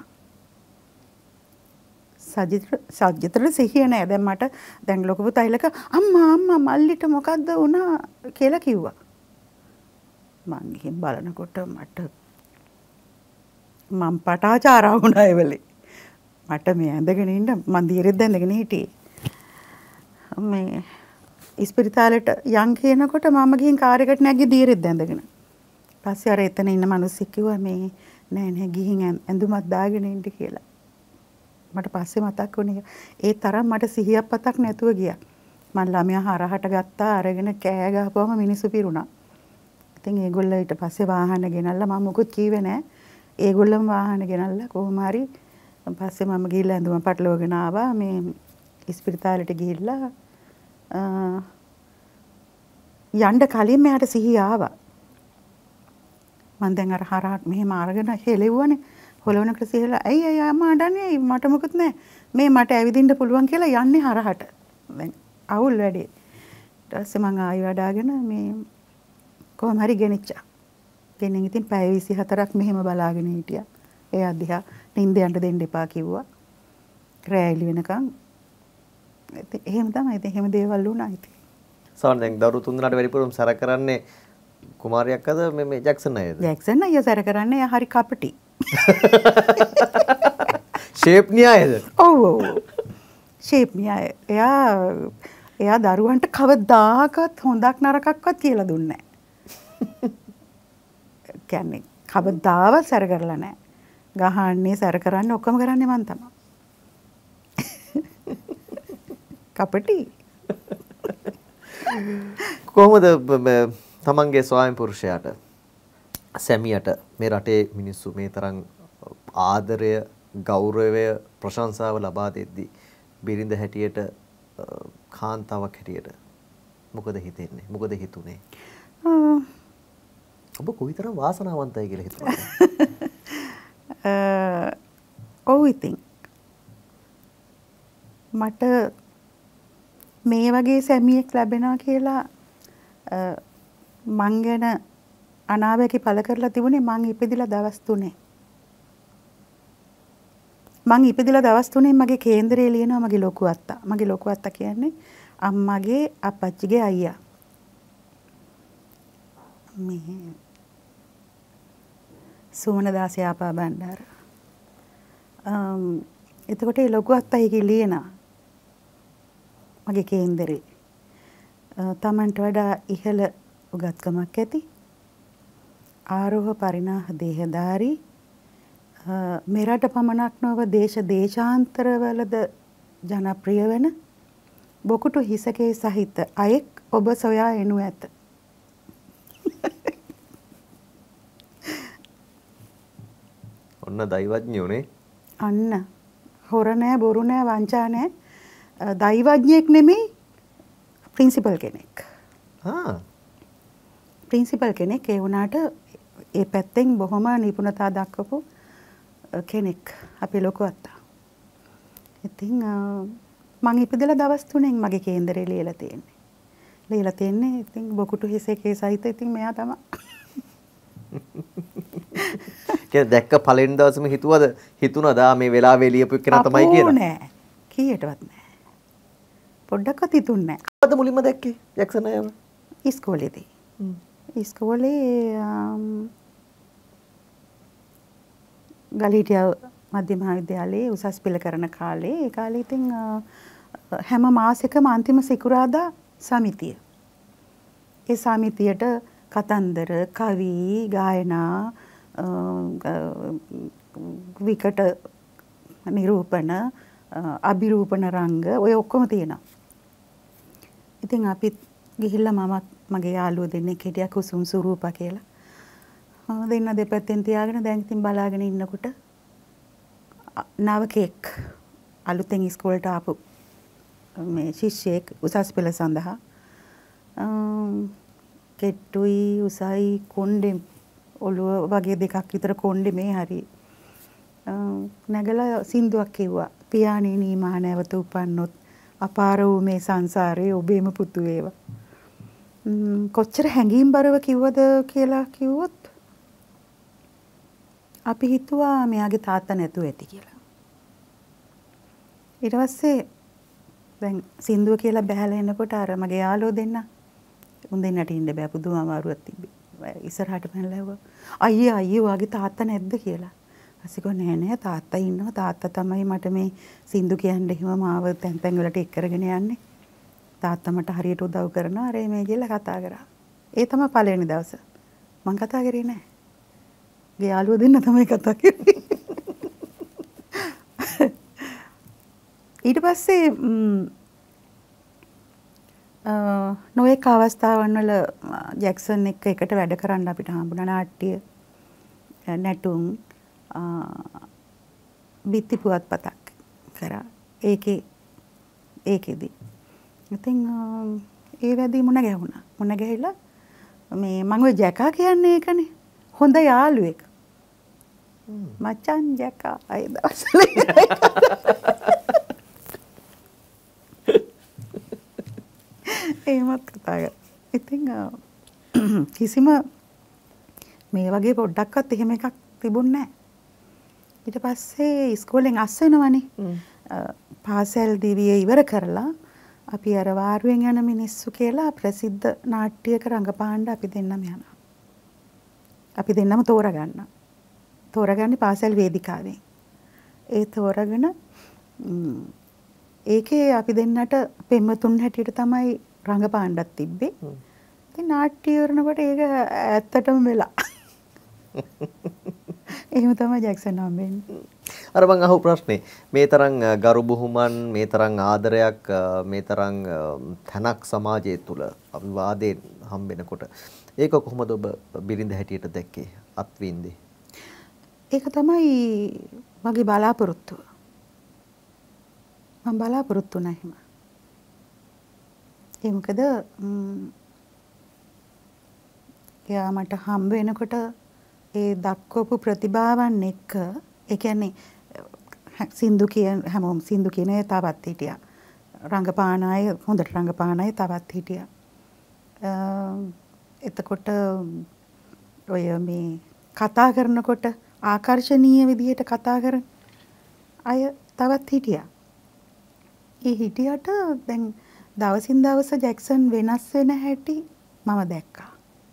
සජිත සජිතට සිහිය නැහැ. දැන් මට දැන් ලොකු පුතා ඉලක අම්මා අම්මා මල්ලිට මොකද්ද වුණා කියලා කිව්වා. මං ගිහින් බලනකොට මට මම පටාචාරා වුණා ඒ වෙලේ. මට මේ ඇඳගෙන ඉන්න මං දීරෙත් ඇඳගෙන හිටියේ. මේ ඉස්පිරිතාලෙට යන් කියනකොට මම ගිහින් කාර් එකට නැග්ගේ දීරෙත් ඇඳගෙන. පස්සේ අර එතන ඉන්න මිනිස්සෙක් කිව්වා මේ නෑ නෑ ගිහින් ඇඳුමක් දාගෙන ඉන්න කියලා. මට පස්සේ මතක් වුණේ ඒ තරම් මට සිහියක් පතක් නැතුව ගියා. මම ළමයා හරහට ගත්තා අරගෙන කෑ ගහපුවම මිනිස්සු පිරුණා. ඉතින් ඒගොල්ලෝ ඊට පස්සේ වාහන ගෙනල්ලා මම මොකුත් කිව්වේ නෑ. ඒගොල්ලෝම වාහන ගෙනල්ලා කොහොම හරි පස්සේ මම ගිහිල්ලා ඇඳුම පටලවගෙන ආවා මේ ඉස්පිරිතාලෙට ගිහිල්ලා යන්න කලින් මෙයාට සිහිය ආවා. මම දැන් අර හරහට මෙහෙම අරගෙන හෙලෙව්වනේ. හොලවනකට සිහියලා ඇයි ඇයි අම්මා අඬන්නේ මට මොකුත් නෑ. මේ මට ඇවිදින්න පුළුවන් කියලා යන්නේ හරහට. දැන් අවුල් වැඩේ. ඊට පස්සේ මම ආයි වඩාගෙන මේ කොහොම හරි ගෙනිච්චා. ගෙනින් ඉතින් පැය විසිහතරක් මෙහෙම බලාගෙන හිටියා. ඒ අධ්‍යා නිින්ද යන්න දෙන්න එපා කිව්වා. රැයිලි වෙනකන්. ඉතින් එහෙම තමයි. ඉතින් එහෙම දේවල් වුණා ඉතින්. සමහර දැන් දරු තුන් දෙනාට වැඩිපුරම සැර කරන්නේ කුමාරියක් අද මේ මේ ජැක්සන් අයද? ජැක්සන් අයියා සැර කරන්නේ එයා හරි කපටි. ෂේප් න්‍යායද? ඔව් ඔව්. ෂේප් න්‍යාය. එයා එයා දරුවන්ට කවදාකවත් හොඳක් නරකක්වත් කියලා දුන්නේ නැහැ. කියන්නේ කවදාවත් සැර කරලා නැහැ. ගහන්නේ සැර කරන්නේ ඔක්කොම කරන්නේ මං තමයි. කපටි. කොහොමද තමන්ගේ ස්වාමි පුරුෂයාට සැමියට මේ රටේ මිනිස්සු මේ තරම් ආදරය ගෞරවය ප්‍රශංසාව ලබා දෙද්දී බිරිඳ හැටියට කාන්තාවක් හැටියට මොකද හිතෙන්නේ මොකද හිතුනේ ඔබ කොයිතරම් වාසනාවන්තයි කියලා හිතුවා ඔව් ඉතින් මට මේ වගේ සැමියෙක් ලැබෙනවා කියලා මං ගැන අනාවැකි පළ කරලා තිබුණේ මං ඉපදිලා දවස් තුනේ. මං ඉපදිලා දවස් තුනේ මගේ කේන්දරේ ලියනවා මගේ ලොකු අත්තා. මගේ ලොකු අත්තා කියන්නේ අම්මගේ අප්පච්චිගේ අයියා. මේ සෝමනදාස යාපා බණ්ඩාර. අම් එතකොට ඒ ලොකු අත්තා ඒක ලියනවා. මගේ කේන්දරේ. තමන්ට වඩා ඉහළ උගත්කමක් ඇති ආරෝහ පරිණාහ දේහධාරී මෙරට පමණක් නොව දේශ දේශාන්තරවලද ජනප්‍රිය වෙන බොකුටු හිසකේ සහිත අයෙක් ඔබ සොයා එනු ඇත. ඔන්න දෛවඥයෝනේ. අන්න හොර නෑ බොරු නෑ වංචා නෑ. දෛවඥයෙක් නෙමෙයි ප්‍රින්සිපල් කෙනෙක්. ආ ප්‍රින්සිපල් කෙනෙක් ඒ වුණාට ඒ පැත්තෙන් බොහොම නිපුණතා දක්වපු කෙනෙක් අපේ ලොකු අත්තා. ඉතින් මං ඉපදලා දවස් තුනෙන් මගේ කේන්දරේ ලියලා තියෙන්නේ. ලියලා තියෙන්නේ ඉතින් බොකුටු හිසේකේ සහිත ඉතින් මෙයා තමයි. කියන්නේ දැක්ක පළවෙනි දවසේම හිතුවද හිතුණාද මේ වෙලාවේ ලියපු කෙනා තමයි කියලා? නෑ. කීයටවත් නෑ. පොඩ්ඩක්වත් හිතුන්නේ නෑ. අද මුලින්ම දැක්කේ ජැක්සන් අයව? ඉස්කෝලේදී. ඉස්කෝලේ ගලීටියා මධ්‍ය මහාවිද්‍යාලයේ උසස් පෙළ කරන කාලේ ඒ කාලේ ඉතින් හැම මාසෙකම අන්තිම සිකුරාදා සමිතිය. ඒ සමිතියට කතන්දර, කවි, ගායනා, විකට නිරූපණ, අභිරූපණ රංග ඔය ඔක්කොම තියෙනවා. ඉතින් අපි ගිහිල්ලා මමත් මගේ යාළුවෝ දෙන්නෙක් හිටියා කුසුම් සුරූපා කියලා. මම දෙන්න දෙපැත්තෙන් තියාගෙන දැන් ඉතින් බලාගෙන ඉන්නකොට නවකෙක් අලුතෙන් ඉස්කෝලේට ආපු මේ ශිෂ්‍යෙක් උසස් පෙළ සඳහා කෙට්ටුයි උසයි කොණ්ඩේ ඔළුව වගේ දෙකක් විතර කොණ්ඩේ මේ හරි නැගලා සින්දුවක් කිව්වා. පියාණී නීමා නැවත උපන්නොත් අපාර වූ මේ සංසාරේ ඔබේම පුතු වේවා. කොච්චර හැඟීම්බරව කිව්වද කියලා කිව්වොත් අපි හිතුවා මෙයාගේ තාත්තා නැතුව ඇති කියලා. ඊට පස්සේ දැන් සින්දුව කියලා බහැලා එනකොට අර මගේ යාළුවෝ දෙන්න උන් දෙන්නට ඉන්න බෑ පුදුම අමාරුවක් තිබ්බේ. ඉස්සරහට පැනලා ඇහුවා අයියේ අයියේ ඔයාගේ තාත්තා නැද්ද කියලා. අසිකෝ නෑ නෑ තාත්තා ඉන්නවා. තාත්තා තමයි මට මේ සින්දු කියන්න එහෙම මාව තැන් තැන් වලට එක් කරගෙන යන්නේ. තාත්තා මට හරියට උදව් කරනවා. අර මේ කියලා කතා කරා. ඒ තමයි පළවෙනි දවස. මං කතා කරේ නෑ. ගේ යාළුවෝ දෙන්න තමයි කතා කරේ. ඊට පස්සේ නොඑක අවස්ථාවන් වල ජැක්සන් එක්ක එකට වැඩ කරන්න අපිට හම්බුණා. නාට්‍ය, නැටුම්, බිත්ති පුවත්පතක් කරා. ඒකේ ඒකෙදි ඉතින් ඒ වැඩි මුණ ගැහුණා. මුණ ගැහිලා මේ මම ඔය ජැකා කියන්නේ ඒකනේ. හොඳ යාළුවෙක්. මචන් ජැකා අය දවසල එහෙමත් කතා කරා. ඉතින් කිසිම මේ වගේ පොඩ්ඩක්වත් එහෙම එකක් තිබුණේ නැහැ. ඊට පස්සේ ඉස්කෝලෙන් අස් වෙනවනේ. පාසල් දිවිය ඉවර කරලා අපි අර වාරුවෙන් යන මිනිස්සු කියලා ප්‍රසිද්ධ නාට්‍යයක රංගපාන්න අපි දෙන්නම යනවා. අපි දෙන්නම තෝරගන්නවා. තෝරගන්නේ පාසල් වේදිකාවෙන්. ඒ තෝරගෙන ඒකේ අපි දෙන්නට පෙම්වතුන් හැටියට තමයි රංගපාන්නත් තිබ්බේ. ඉතින් නාට්‍ය කරනකොට ඒක ඇත්තටම වෙලා. එහෙම තමයි ජැක්සන් හම්බෙන්නේ. අර මං අහපු ප්‍රශ්නේ මේ තරම් ගරු බුහුමන් මේ තරම් ආදරයක් මේ තරම් තනක් සමාජය තුල අවිවාදයෙන් හම්බෙනකොට ඒක කොහොමද ඔබ බිරිඳ හැටියට දැක්කේ අත්විඳේ? ඒක තමයි මගේ බලාපොරොත්තුව. මම බලාපොරොත්තු වුණා එහෙම. ඒ මොකද එයා මට හම්බ වෙනකොට ඒ දක්වපු ප්‍රතිභාවන් එක්ක ඒ කියන්නේ සින්දු කියන හැමෝම සින්දු කියන ඒ තවත් හිටියා. රංගපාන අය හොඳට රංගපාන අය තවත් හිටියා. එතකොට ඔය මේ කතා කරනකොට ආකර්ශනීය විදිහට කතා කරන අය තවත් හිටියා. ඒ හිටියට දැන් දවසින් දවස ජැක්සන් වෙනස් වෙන හැටි මම දැක්කා.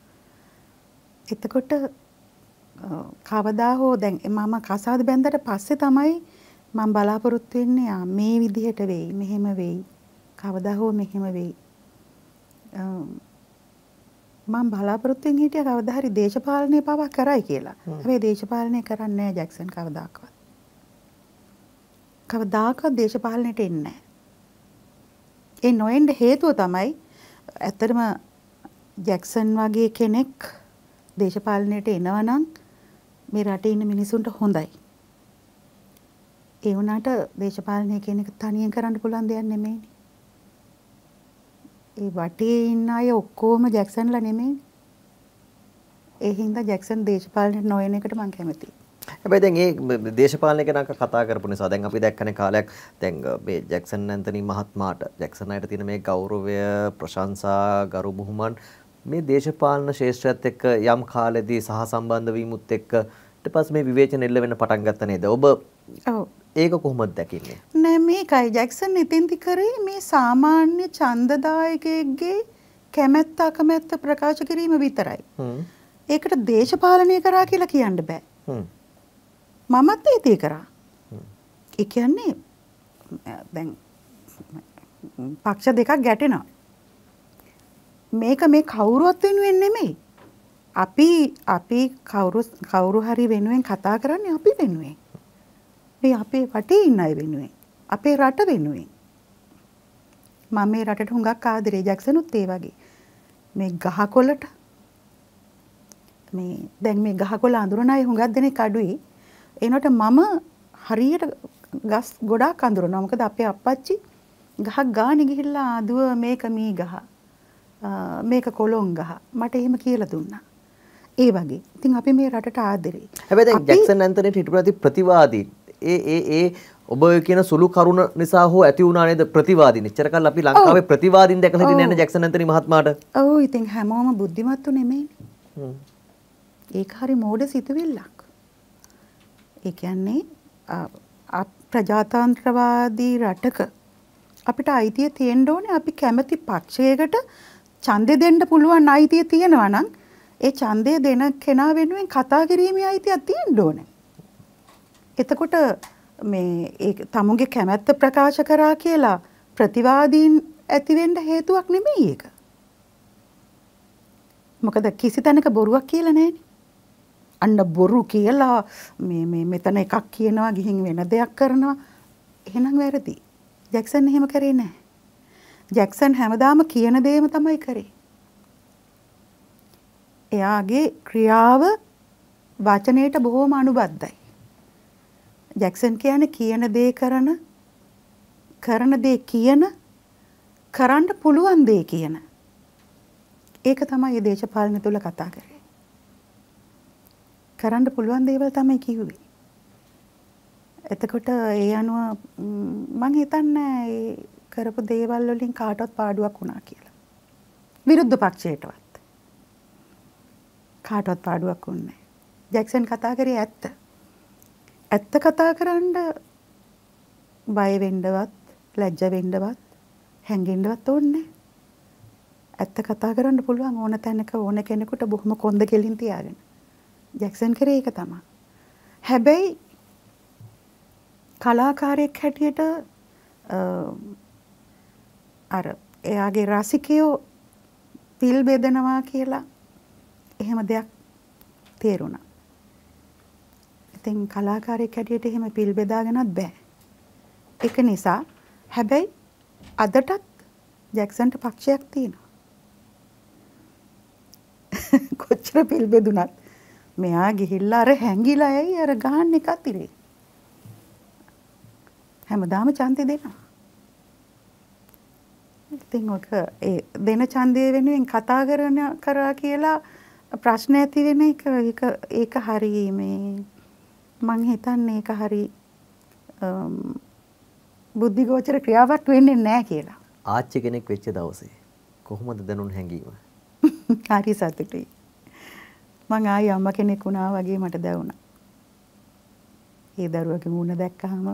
එතකොට කවදා හෝ දැන් මම කසාද බැන්දට පස්සේ තමයි මම බලාපොරොත්තු වෙන්නේ මේ විදිහට වෙයි, මෙහෙම වෙයි, කවදා හෝ මෙහෙම වෙයි. මම බලාපොරොත්තු වෙන්නේ හිටියා කවදා හරි දේශපාලනය පවා කරයි කියලා. හැබැයි දේශපාලනය කරන්නේ නැහැ ජැක්සන් කවදාකවත්. කවදාකවත් දේශපාලනයට එන්නේ නැහැ. ඒ නොඑන්න හේතුව තමයි ඇත්තටම ජැක්සන් වගේ කෙනෙක් දේශපාලනයට එනවා නම් මේ රටේ ඉන්න මිනිසුන්ට හොඳයි. ඒ වුණාට දේශපාලනය කියන එක තනියෙන් කරන්න පුළුවන් දෙයක් නෙමෙයිනේ. ඒ වටේ ඉන්න අය ඔක්කොම ජැක්සන්ලා නෙමෙයි. ඒ හින්දා ජැක්සන් දේශපාලනයට නොයන එකට මම කැමතියි. හැබැයි දැන් මේ දේශපාලනය ගැන කතා කරපු නිසා දැන් අපි දැක්කනේ කාලයක් දැන් මේ ජැක්සන් ඇන්තනි මහත්මයාට ජැක්සන් අයට තියෙන මේ ගෞරවය ප්‍රශංසා ගරු බුහුමන් මේ දේශපාලන ශාස්ත්‍රයත් එක්ක යම් කාලෙදී සහසම්බන්ධ වීමුත් එක්ක ඊට පස්සේ මේ විවේචන එල්ල වෙන්න පටන් ගත්ත නේද? ඔබ ඔව් ඒක කොහොමද දැකින්නේ? නෑ මේකයි ජැක්සන් ඉතින්දි කරේ මේ සාමාන්‍ය ඡන්දදායකයෙක්ගේ කැමැත්ත අකමැත්ත ප්‍රකාශ කිරීම විතරයි. ඒකට දේශපාලනය කරා කියලා කියන්න බෑ. මමත් ඒකේ කරා. ඒ කියන්නේ දැන් පක්ෂ දෙකක් ගැටෙනවා. මේක මේ කවුරුවත් වෙනුවෙන් නෙමෙයි. අපි අපි කවුරු කවුරු හරි වෙනුවෙන් කතා කරන්නේ අපි වෙනුවෙන්. මේ අපේ වටේ ඉන්න අය වෙනුවෙන්. අපේ රට වෙනුවෙන්. මම මේ රටට හුඟක් ආදරේ ජැක්සනුත් ඒ වගේ. මේ ගහකොළට මේ දැන් මේ ගහකොළ අඳුරන අය හුඟක් දෙනෙක් අඩුයි. ඒනට මම හරියට ගස් ගොඩාක් අඳුරනවා. මොකද අපේ අප්පච්චි ගහක් ගානේ ගිහිල්ලා ආදුව මේක මී ගහ. මේක කොළොන් ගහ. මට එහෙම කියලා දුන්නා. ඒ වගේ. ඉතින් අපි මේ රටට ආදරේ. හැබැයි දැන් ජැක්සන් ඇන්තනිට හිටපු ප්‍රතිවාදී ඒ ඒ ඒ ඔබ කියන සුළු කරුණ නිසා හෝ ඇති වුණා නේද ප්‍රතිවාදීන්. එච්චර කල් අපි ලංකාවේ ප්‍රතිවාදීන් දැකලා හිටියේ නැහැ ජැක්සන් ඇන්තනි මහත්මයාට. ඔව් ඉතින් හැමෝම බුද්ධිමත්තු නෙමෙයිනේ. හ්ම්. ඒක හරි මෝඩ සිතුවිල්ලක්. ඒ කියන්නේ ප්‍රජාතන්ත්‍රවාදී රටක අපිට අයිතිය තියෙන්න ඕනේ අපි කැමති පක්ෂයකට ඡන්දෙ දෙන්න පුළුවන් අයිතිය තියෙනවා නම් ඒ ඡන්දය දෙන කෙනා වෙනුවෙන් කතා කිරීමේ අයිතියක් තියෙන්න ඕනේ. එතකොට මේ ඒ තමුන්ගේ කැමැත්ත ප්‍රකාශ කරා කියලා ප්‍රතිවාදීන් ඇති වෙන්න හේතුවක් නෙමෙයි ඒක. මොකද කිසි තැනක බොරුවක් කියලා නැහැනේ. අන්න බොරු කියලා මේ මේ මෙතන එකක් කියනවා ගිහින් වෙන දෙයක් කරනවා. එහෙනම් වැරදි. ජැක්සන් එහෙම කරේ නැහැ. ජැක්සන් හැමදාම කියන දේම තමයි කරේ. එයාගේ ක්‍රියාව වචනයට බොහොම අනුබද්ධයි. ජැක්සන් කියන්නේ කියන දේ කරන කරන දේ කියන කරන්න පුළුවන් දේ කියන. ඒක තමයි මේ දේශපාලන තුල කතා කරේ. කරන්න පුළුවන් දේවල් තමයි කිව්වේ. එතකොට ඒ අනුව මම හිතන්නේ ඒ කරපු දේවල් වලින් කාටවත් පාඩුවක් වුණා කියලා. විරුද්ධ පක්ෂයටවත්. කාටවත් පාඩුවක් වුණේ නැහැ. ජැක්සන් කතා කරේ ඇත්ත. ඇත්ත කතා කරන්න බය වෙන්නවත්, ලැජ්ජ වෙන්නවත්, හැංගෙන්නවත් ඕනේ. ඇත්ත කතා කරන්න පුළුවන් ඕන තැනක ඕන කෙනෙකුට බොහොම කොන්ද කෙලින් තියාගෙන. ජැක්සන් කරේ ඒක තමයි. හැබැයි කලාකාරයෙක් හැටියට අර එයාගේ රසිකයෝ පිල් බෙදනවා කියලා එහෙම දෙයක් තේරුණා. ඉතින් කලාකාරයෙක් හැටියට එහෙම පිල් බෙදාගෙනත් බෑ. ඒක නිසා හැබැයි අදටත් ජැක්සන්ට පක්ෂයක් තියෙනවා. කොච්චර පිල් බෙදුනත් මෙයා ගිහිල්ලා අර හැංගිලා ඇයි අර ගහන්න එක අතිරේ. හැමදාම ඡන්දේ දෙනවා. ඉතින් ඔක ඒ දෙන ඡන්දය වෙනුවෙන් කතා කරන කරා කියලා ප්‍රශ්න ඇති වෙන එක ඒක ඒක හරි මේ මං හිතන්නේ ඒක හරි බුද්ධිගෝචර ක්‍රියාවක් වෙන්නේ නැහැ කියලා. ආච්චි කෙනෙක් වෙච්ච දවසේ කොහොමද දැනුන් හැංගීම? හරි සතුටුයි. මං ආයි අම්මා කෙනෙක් වුණා වගේ මට දැනුණා. ඒ දරුවගේ මුණ දැක්කහම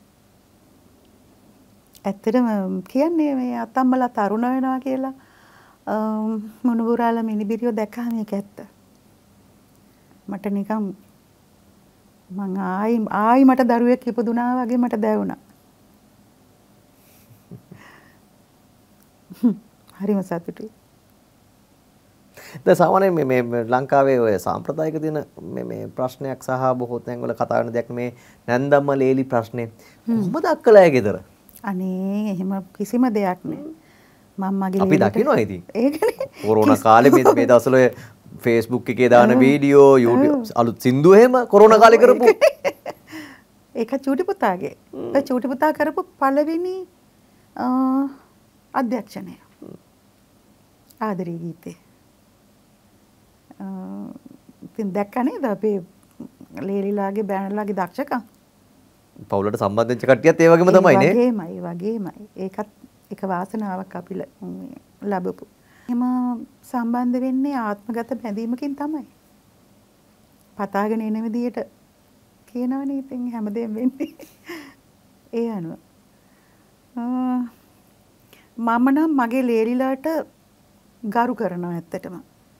ඇත්තටම කියන්නේ මේ අතම්මලා තරුණ වෙනවා කියලා මුණුබුරාලා මිනිබිරියෝ දැක්කහම ඒක ඇත්ත. මට නිකන් මං ආයි ආයි මට දරුවෙක් ඉපදුනා වගේ මට දැනුණා. හරිම සතුටුයි. දැන් සාමාන්‍යයෙන් මේ මේ ලංකාවේ ඔය සාම්ප්‍රදායික දින මේ මේ ප්‍රශ්නයක් සහ බොහෝ තැන්වල කතා වෙන දෙයක් මේ නැන්දම්ම ලේලි ප්‍රශ්නේ කොහොමද අක්කලා ඇය ගෙදර? අනේ එහෙම කිසිම දෙයක් නෑ. මම මගේ අපි දකිනවා ඉතින්. ඒකනේ. කොරෝනා කාලේ මේ මේ දවස්වල Facebook එකේ දාන වීඩියෝ YouTube අලුත් සින්දු එහෙම කොරෝනා කාලේ කරපු. ඒක චූටි පුතාගේ. ඒ චූටි පුතා කරපු පළවෙනි අධ්‍යක්ෂණය. ආදරේ ගීතේ. ඉතින් දැක්ක නේද අපේ ලේලිලාගේ බෑනලාගේ දක්ෂකම්. පවුලට සම්බන්ධ වෙච්ච කට්ටියත් ඒ වගේම තමයි නේ. ඒ වගේමයි වගේමයි. ඒකත් එක වාසනාවක් අපි ලැබපු. එහෙම සම්බන්ධ වෙන්නේ ආත්මගත බැඳීමකින් තමයි. පතාගෙන එන විදියට කියනවනේ ඉතින් හැමදේම වෙන්නේ. ඒ අනුව. මම නම් මගේ ලේලිලාට ගරු කරනවා ඇත්තටම.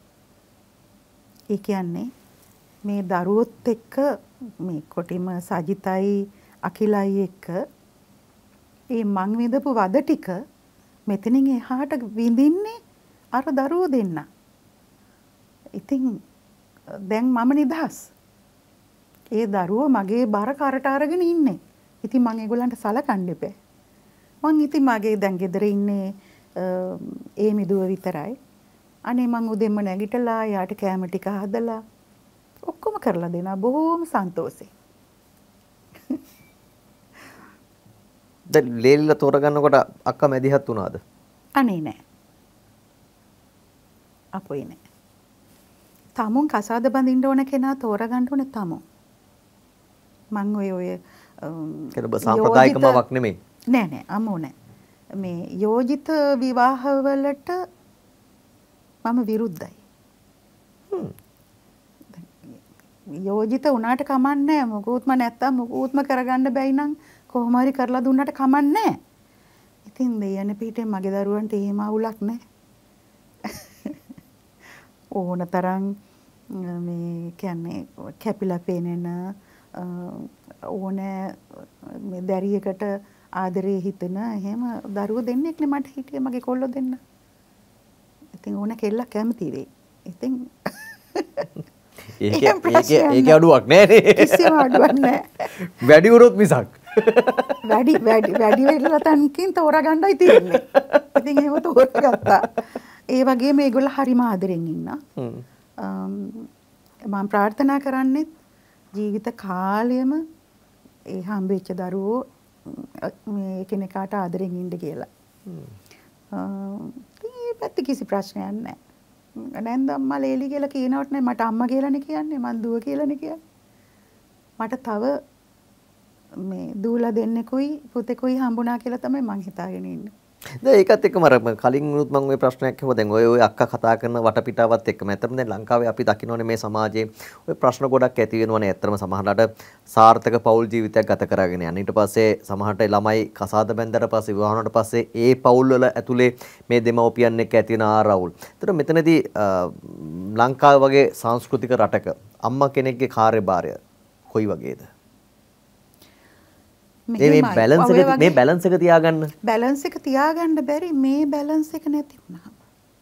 ඒ කියන්නේ මේ දරුවොත් එක්ක මේ කොටිම සජිතයි අකිලයි එක්ක ඒ මං විඳපු වද ටික මෙතනින් එහාට විඳින්නේ අර දරුවෝ දෙන්න. ඉතින් දැන් මම නිදහස්. ඒ දරුවෝ මගේ බර කරට අරගෙන ඉන්නේ. ඉතින් මම ඒගොල්ලන්ට සලකන්න එපා. මං ඉතින් මගේ දැන් ගෙදර ඉන්නේ ඒ මිදුව විතරයි. අනේ මං උදෙන්ම නැගිටලා යාට කෑම ටික හදලා ඔක්කොම කරලා දෙනවා බොහොම සන්තෝෂෙන්. දැන් ලේලිලා තෝරගන්නකොට අක්කා මැදිහත් වුණාද? අනේ නෑ. අපොයි නෑ. තමුන් කසාද බඳින්න ඕන කෙනා තෝරගන්න ඕනේ තමුන්. මං ඔය ඔය කෙනෙක් සාම්ප්‍රදායිකමවක් නෙමෙයි. නෑ නෑ අමෝ නෑ. මේ යෝජිත විවාහවලට මම විරුද්ධයි. යෝජිත වුණාට කමන්නේ මොකුත්ම නැත්තම් මොකුත්ම කරගන්න බැයි නම් කොහොම හරි කරලා දුන්නට කමන්නේ. ඉතින් දෙයන පිටේ මගේ දරුවන්ට එහෙම අවුලක් නැහැ. ඕන තරම් මේ කියන්නේ කැපිලා පේනෙන ඕන මේ දැරියකට ආදරේ හිතෙන එහෙම දරුවෝ දෙන්නෙක් නේ මට හිටියේ මගේ කොල්ලෝ දෙන්න. ඉතින් ඕන කෙල්ල කැමති වෙයි. ඉතින් ඒක ඒක ඒක අඩුවක් නෑ නේ. කිසිම අඩුවක් නෑ. වැඩි වුණොත් මිසක්. වැඩි වැඩි වැඩි වෙලා තන්කින් තෝරගන්නයි තියෙන්නේ. ඉතින් එහෙම තෝරගත්තා. ඒ වගේම මේගොල්ලෝ හරිම ආදරෙන් ඉන්නා. මම ප්‍රාර්ථනා කරන්නේ ජීවිත කාලයම ඒ හම්බෙච්ච දරුවෝ මේ කෙනෙකුට ආදරෙන් ඉන්න කියලා. ඒ පැත්ත කිසි ප්‍රශ්නයක් නැහැ. නැන්ද අම්මා ලේලි කියලා කියනවට නේ මට අම්මා කියලානේ කියන්නේ මං දුව කියලානේ කියන්නේ. මට තව මේ දූලා දෙන්නෙකුයි පුතෙකුයි හම්බුණා කියලා තමයි මං හිතාගෙන ඉන්නේ. දැන් ඒකත් එක්කම අර කලින් උනුත් මම ওই ප්‍රශ්නයක් අහුවා දැන් ඔය ඔය අක්කා කතා කරන වටපිටාවත් එක්කම ඇත්තටම දැන් ලංකාවේ අපි දකින්නෝනේ මේ සමාජයේ ඔය ප්‍රශ්න ගොඩක් ඇති වෙනවනේ ඇත්තටම සමහරවිට සාර්ථක පෞල් ජීවිතයක් ගත කරගෙන යන ඊට පස්සේ සමහරට ළමයි කසාද බැඳලා පස්සේ විවාහ වුණාට පස්සේ ඒ පෞල් වල ඇතුලේ මේ දෙමව්පියන් එක්ක ඇති වෙන ආරවුල්. ඒතර මෙතනදී ලංකාව වගේ සංස්කෘතික රටක අම්මා කෙනෙක්ගේ කාර්යභාරය කොයි වගේද? මේ බැලන්ස් එක මේ බැලන්ස් එක තියාගන්න බැලන්ස් එක තියාගන්න බැරි මේ බැලන්ස් එක නැති වුණාම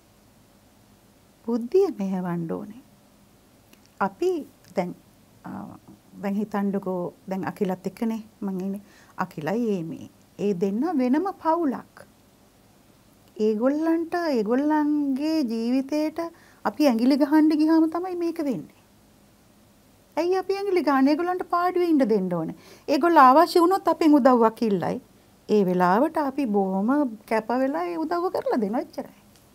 බුද්ධිය මෙහෙවන්න ඕනේ. අපි දැන් දැන් හිතන්නකෝ දැන් අකිලත් එක්කනේ මං ඉන්නේ අකිලයි ඒමේ. ඒ දෙන්න වෙනම පවුලක්. ඒගොල්ලන්ට ඒගොල්ලන්ගේ ජීවිතේට අපි ඇඟිලි ගහන්න ගියාම තමයි මේක වෙන්නේ. ඇයි අපි ඇඟිලි ගන්න ඒගොල්ලන්ට පාඩුවේ ඉන්න දෙන්න ඕනේ. ඒගොල්ලෝ අවශ්‍ය වුණොත් අපෙන් උදව්වක් ඉල්ලයි. ඒ වෙලාවට අපි බොහොම කැප වෙලා ඒ උදව්ව කරලා දෙනවා එච්චරයි.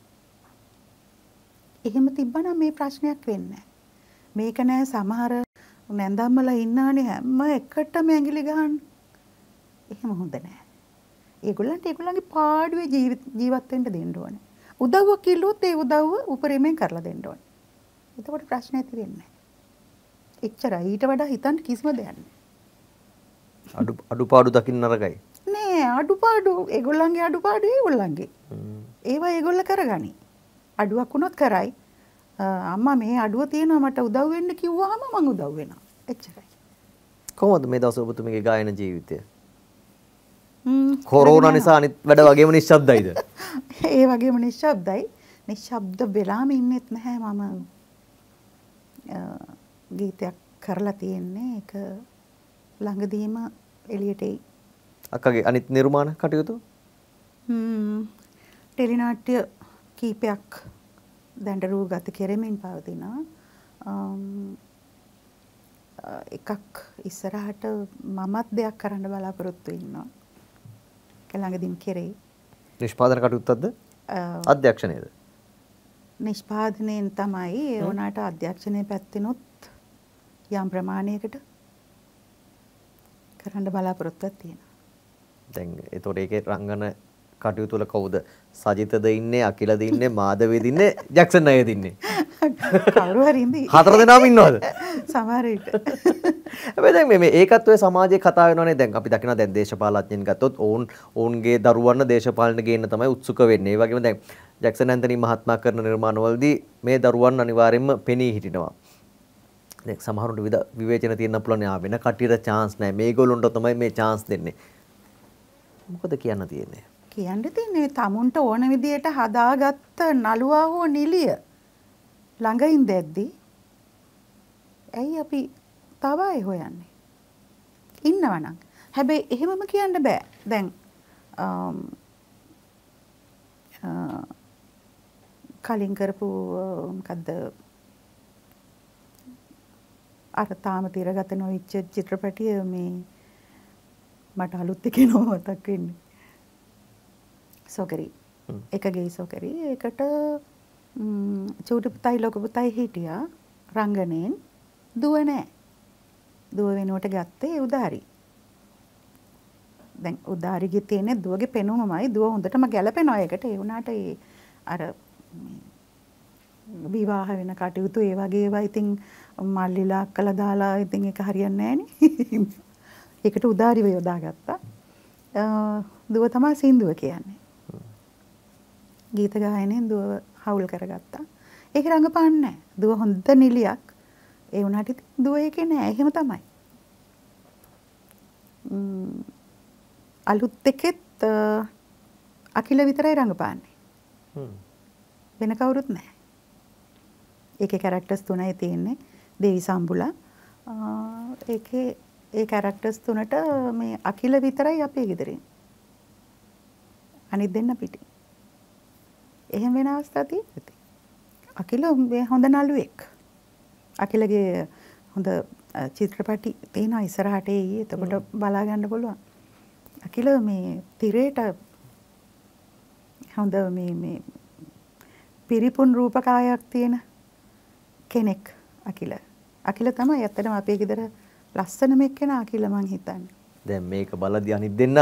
එහෙම තිබ්බනම් මේ ප්‍රශ්නයක් වෙන්නේ නැහැ. මේක නෑ සමහර නැන්දම්මලා ඉන්නානේ හැම එකටම ඇඟිලි ගහන්න. එහෙම හොඳ නෑ. ඒගොල්ලන්ට ඒගොල්ලන්ගේ පාඩුවේ ජීවත් වෙන්න දෙන්න ඕනේ. උදව්වක් ඉල්ලුවොත් ඒ උදව්ව උපරිමයෙන් කරලා දෙන්න ඕනේ. එතකොට ප්‍රශ්න ඇති වෙන්නේ නැහැ. එච්චරයි ඊට වඩා හිතන්න කිසිම දෙයක් නැහැ. අඩු අඩුපාඩු දකින්න නරකයි. නෑ අඩුපාඩු ඒගොල්ලන්ගේ අඩුපාඩු ඒගොල්ලන්ගේ. ඒවා ඒගොල්ල කරගනි. අඩුවක් වුණොත් කරයි. අම්මා මේ අඩුව තියෙනවා මට උදව් වෙන්න කිව්වහම මම උදව් වෙනවා. එච්චරයි. කොහොමද මේ දවස් ඔබතුමීගේ ගායන ජීවිතය? හ්ම් කොරෝනා නිසා අනිත් වැඩ වගේම නිශ්ශබ්දයිද? ඒ වගේම නිශ්ශබ්දයි. නිශ්ශබ්ද වෙලාම ඉන්නෙත් නැහැ මම. ගීතයක් කරලා තියෙන්නේ ඒක ළඟදීම එළියට එයි. අක්කගේ අනිත් නිර්මාණ කටයුතු? හ්ම් ටෙලිනාට්‍ය කීපයක් දැන් රූගත කෙරෙමින් පවතිනවා. එකක් ඉස්සරහට මමත් දෙයක් කරන්න බලාපොරොත්තු වෙනවා. ඒක ළඟදීම කෙරෙයි. නිෂ්පාදන කටයුත්තක්ද? අධ්‍යක්ෂණයද? නිෂ්පාදනයෙන් තමයි ඒ වුණාට අධ්‍යක්ෂණයේ පැත්තෙනොත් යම් ප්‍රමාණයකට කරන්න බලාපොරොත්තුවක් තියෙනවා. දැන් ඒතකොට ඒකේ රංගන කටයුතු වල කවුද? සජිතද ඉන්නේ, අකිලද ඉන්නේ, මාධවේද ඉන්නේ, ජැක්සන් අයද ඉන්නේ? කවුරු හරි ඉඳී. හතර දෙනාම ඉන්නවද? සමහර විට. හැබැයි දැන් මේ මේ ඒකත් ඔය සමාජයේ කතා වෙනවනේ. දැන් අපි දකිනවා දැන් දේශපාලඥයන් ගත්තොත් ඔවුන් ඔවුන්ගේ දරුවන්ව දේශපාලන ගේන්න තමයි උත්සුක වෙන්නේ. ඒ වගේම දැන් ජැක්සන් ඇන්තනි මහත්මයා කරන නිර්මාණවලදී මේ දරුවන් අනිවාර්යයෙන්ම පෙනී හිටිනවා. දැන් සමහරුන්ට විවේචන තියෙන්න පුළුවන් ආ වෙන කටියට chance නැහැ. මේගොල්ලොන්ට තමයි මේ chance දෙන්නේ. මොකද කියන්න තියෙන්නේ? කියන්න තියෙන්නේ තමුන්ට ඕන විදියට හදාගත්ත නළුවා හෝ නිලිය ළඟින් දැද්දි ඇයි අපි තව අය හොයන්නේ? ඉන්නවනම්. හැබැයි එහෙමම කියන්න බෑ. දැන් කලින් කරපු මොකද්ද අර තාම තිරගත නොවිච්ච චිත්‍රපටිය මේ මට අලුත් එකේ නම මතක් වෙන්නේ. සොකරි. එකගේ සොකරි. ඒකට චූටි පුතයි ලොකු පුතයි හිටියා රංගනයෙන්. දුව නෑ. දුව වෙනුවට ගත්තේ උදාරි. දැන් උදාරිගේ තියෙන්නේ දුවගේ පෙනුමමයි. දුව හොඳටම ගැලපෙනවා ඒකට. ඒ වුණාට ඒ අර විවාහ වෙන කටයුතු ඒ වගේ ඒවා ඉතින් මල්ලිලා අක්කලා දාලා ඉතින් ඒක හරියන්නේ නෑනේ. ඒකට උදාරිව යොදාගත්තා. දුව තමයි සින්දුව කියන්නේ. ගීත ගායනයෙන් දුව හවුල් කරගත්තා. ඒක රංගපාන්නේ නෑ. දුව හොඳ නිලියක්. ඒ වුණාට ඉතින් දුව ඒකේ නෑ. එහෙම තමයි. අලුත් එකෙත් අකිල විතරයි රංගපාන්නේ. වෙන කවුරුත් නෑ. ඒකේ කැරක්ටර්ස් තුනයි තියෙන්නේ. දේවි සම්බුලා. ඒකේ ඒ කැරක්ටර්ස් තුනට මේ අකිල විතරයි අපේ ගෙදරින්. අනිත් දෙන්න පිටින්. එහෙම වෙන අවස්ථා තියෙනවා. අකිල හොඳ නළුවෙක්. අකිලගේ හොඳ චිත්‍රපටි තියෙනවා ඉස්සරහට එයි. එතකොට බලා ගන්න පුළුවන්. අකිල මේ තිරේට හොඳ මේ මේ පිරිපුන් රූපකායක් තියෙන කෙනෙක් අකිල. අකිල තමයි ඇත්තටම අපේ ගෙදර ලස්සනම එක්කෙනා අකිල මං හිතන්නේ. දැන් මේක බලද්දී අනිත් දෙන්න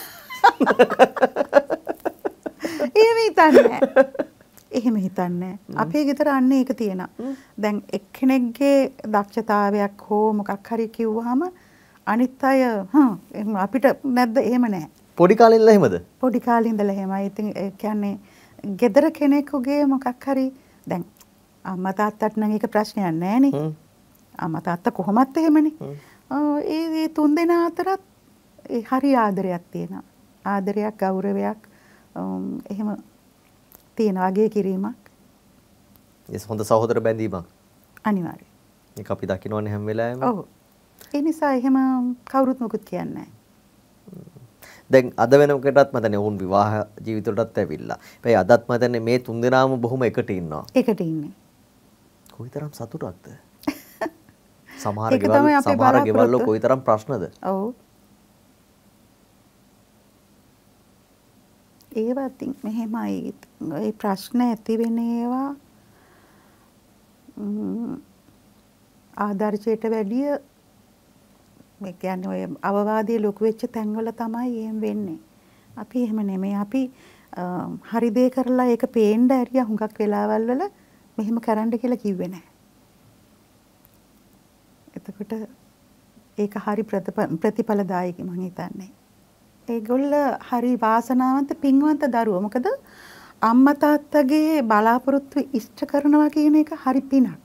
එහෙම හිතන්නේ එහෙම හිතන්නේ අපේ ගෙදර අන්න ඒක තියෙනවා. දැන් එක්කෙනෙක්ගේ දක්ෂතාවයක් හෝ මොකක් හරි කිව්වහම අනිත් අය හ්ම් අපිට නැද්ද? එහෙම නැහැ. පොඩි කාලේ ඉඳලා එහෙමද? පොඩි කාලේ ඉඳලා එහෙමයි. ඉතින් ඒ කියන්නේ ගෙදර කෙනෙකුගේ මොකක් හරි දැන් අම්මා තාත්තට නම් ඒක ප්‍රශ්නයක් නැහැනේ. අම්මා තාත්තා කොහොමත් එහෙමනේ. ඒ ඒ තුන් දෙනා අතරත් ඒ හරි ආදරයක් තියෙනවා. ආදරයක් ගෞරවයක් එහෙම තියෙන වගේ කිරීමක්. ඒ හොඳ සහෝදර බැඳීමක්. අනිවාර්යයෙන්. ඒක අපි දකින්නවනේ හැම වෙලාවෙම. ඔව්. ඒ නිසා එහෙම කවුරුත් මොකුත් කියන්නේ නැහැ. දැන් අද වෙනකොටත් මතන්නේ වුන් විවාහ ජීවිතවලටත් ඇවිල්ලා. හැබැයි අදත් මතන්නේ මේ තුන් දෙනාම බොහොම එකට ඉන්නවා. එකට ඉන්නේ. කොයිතරම් සතුටක්ද? සමහර ගෙවල් සමහර ගෙවල් වල කොයිතරම් ප්‍රශ්නද? ඔව්. ඒවා තින් මෙහෙමයි. ඒ ප්‍රශ්න ඇති වෙන ඒවා ආදර්ශයට වැඩිය මේ කියන්නේ ඔය අවවාදයේ ලොකු වෙච්ච තැන්වල තමයි එහෙම වෙන්නේ. අපි එහෙම නෙමෙයි. අපි හරි දේ කරලා ඒක පේන්න ඇරියා හුඟක් වෙලාවල් වල මෙහෙම කරන්න කියලා කිව්වේ නැහැ. එතකොට ඒක හරි ප්‍රතිඵලදායකයි මම හිතන්නේ. ඒගොල්ල හරි වාසනාවන්ත පින්වන්ත දරුවෝ. මොකද අම්මා තාත්තගේ බලාපොරොත්තු ඉෂ්ට කරනවා කියන එක හරි පිනක්.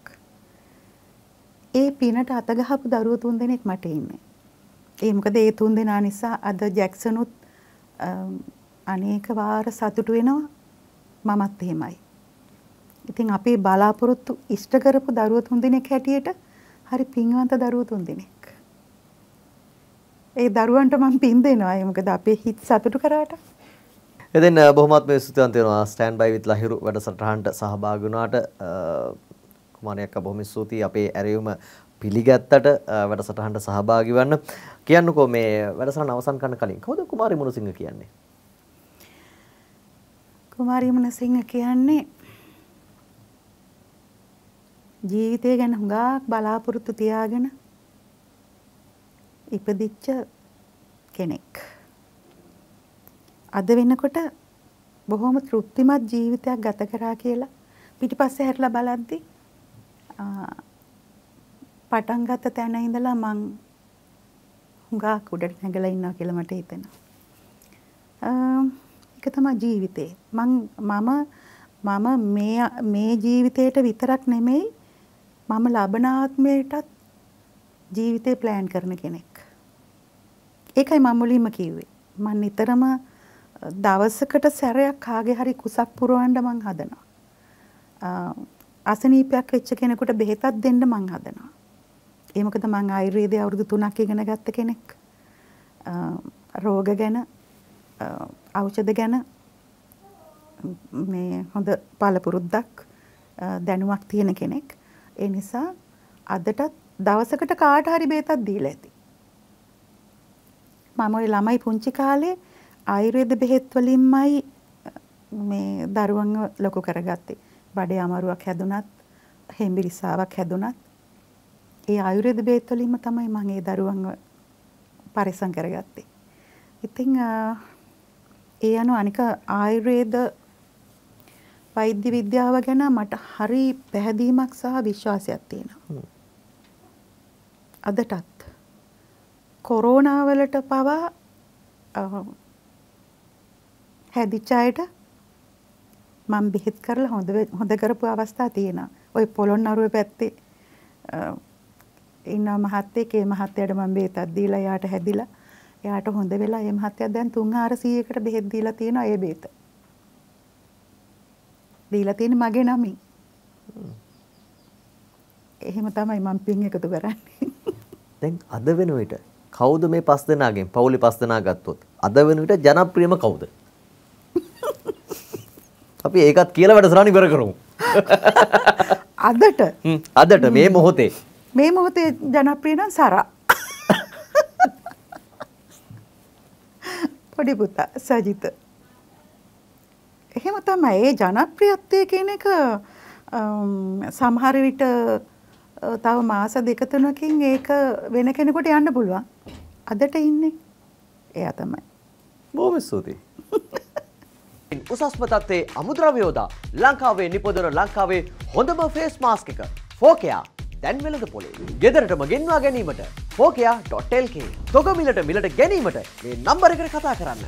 ඒ පිනට අත ගහපු දරුවෝ තුන් දෙනෙක් මට ඉන්නේ. ඒ මොකද ඒ තුන් දෙනා නිසා අද ජැක්සනුත් අනේක වාර සතුටු වෙනවා. මමත් එහෙමයි. ඉතින් අපේ බලාපොරොත්තු ඉෂ්ට කරපු දරුවෝ තුන් දෙනෙක් හැටියට හරි පින්වන්ත දරුවෝ තුන් දෙනෙක්. ඒ දරුවන්ට මම පින් දෙනවා. ඒ මොකද අපේ හිත සතුටු කරාට. එතෙන් බොහොමත්ම ස්තුතිවන්ත වෙනවා ස්ටෑන්ඩ් බයි විත් ලහිරු වැඩසටහනට සහභාගී වුණාට කුමාරියක් බොහොම ස්තුතියි අපේ ඇරයුම පිළිගත්තට වැඩසටහනට සහභාගී වන්න. කියන්නකෝ මේ වැඩසටහන අවසන් කරන්න කලින් කවුද කුමාරි මුණසිංහ කියන්නේ? කුමාරි මුණසිංහ කියන්නේ ජීවිතය ගැන හුඟක් බලාපොරොත්තු තියාගෙන ඉපදිච්ච කෙනෙක්. අද වෙනකොට බොහොම තෘප්තිමත් ජීවිතයක් ගත කරා කියලා පිටිපස්සේ හැරිලා බලද්දි පටන් ගත්ත තැන ඉඳලා මං හුඟක් උඩට නැගලා ඉන්නවා කියලා මට හිතෙනවා. ඒක තමයි ජීවිතේ. මං මම මම මේ මේ ජීවිතේට විතරක් නෙමෙයි මම ලබන ආත්මයටත් ජීවිතේ ප්ලෑන් කරන කෙනෙක්. ඒකයි මම මුලින්ම කිව්වේ. මම නිතරම දවසකට සැරයක් කාගේ හරි කුසක් පුරවන්න මං හදනවා. අසනීපයක් වෙච්ච කෙනෙකුට බෙහෙතක් දෙන්න මං හදනවා. ඒ මොකද මම ආයුර්වේදයේ අවුරුදු තුනක් ඉගෙන ගත්ත කෙනෙක්. රෝග ගැන ඖෂධ ගැන මේ හොඳ පළපුරුද්දක් දැනුමක් තියෙන කෙනෙක්. ඒ නිසා අදටත් දවසකට කාට හරි බේතක් දීලා ඇති. මම ওই ළමයි පුංචි කාලේ ආයුර්වේද බෙහෙත් වලින්මයි මේ දරුවන්ව ලොකු කරගත්තේ. බඩේ අමාරුවක් හැදුනත්, හෙම්බිරිස්සාවක් හැදුනත් ඒ ආයුර්වේද බෙහෙත් වලින්ම තමයි මම ඒ දරුවන්ව පරිස්සම් කරගත්තේ. ඉතින් ඒ අනුව අනික ආයුර්වේද වෛද්‍ය විද්‍යාව ගැන මට හරි පැහැදීමක් සහ විශ්වාසයක් තියෙනවා. අදටත් කොරෝනා වලට පවා හැදිච්ච අයට මම බෙහෙත් කරලා හොඳ හොඳ කරපු අවස්ථා තියෙනවා. ওই පොළොන්නරුව පැත්තේ ඉන්න මහත්තයෙක් ඒ මහත්තයාට මම බෙහෙතක් දීලා එයාට හැදිලා එයාට හොඳ වෙලා ඒ මහත්තයා දැන් තුන් හාරසීයකට බෙහෙත් දීලා තියෙනවා ඒ බෙහෙත. දීලා තියෙන්නේ මගේ නමින්. එහෙම තමයි මම පින් එකතු කරන්නේ. දැන් අද වෙන විට කවුද මේ පස් දෙනාගෙන් පවුලේ පස් දෙනා ගත්තොත් අද වෙන විට ජනප්‍රියම කවුද? අපි ඒකත් කියලා වැඩසටහන ඉවර කරමු. අදට අදට මේ මොහොතේ මේ මොහොතේ ජනප්‍රිය නම් සරා. පොඩි පුතා සජිත. එහෙම තමයි. ඒ ජනප්‍රියත්වය කියන එක සමහර විට තව මාස දෙක තුනකින් ඒක වෙන කෙනෙකුට යන්න පුළුවන්. අදට ඉන්නේ එයා තමයි. බොහොම ස්තුතියි. උසස්ම තත්ත්වයේ අමුද්‍රව්‍ය යෝදා ලංකාවේ නිපදවන ලංකාවේ හොඳම ෆේස් මාස්ක් එක ෆෝකියා දැන් වෙළඳ පොලේ. ගෙදරටම ගෙන්වා ගැනීමට ෆෝකියා ඩොට් එල් කේ. තොග මිලට මිලට ගැනීමට මේ නම්බර එකට කතා කරන්න.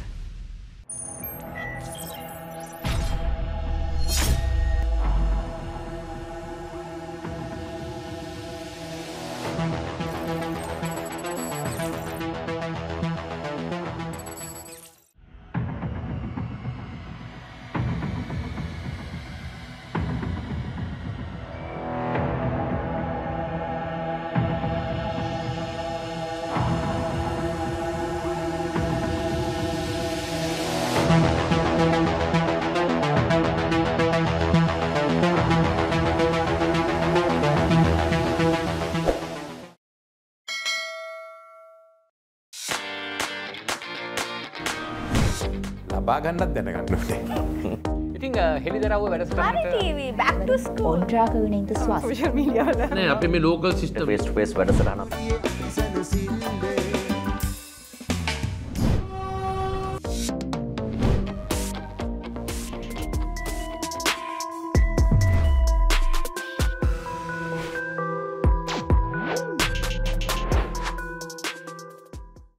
ලබා ගන්නත් දැනගන්න ඕනේ. ඉතින් හෙලිදරව්ව වැඩසටහනට ටීවී back to school ඔන්ඩ්‍රාගවිනින්ද ස්වාස නෑ අපි මේ local system face to face වැඩසටහනක්.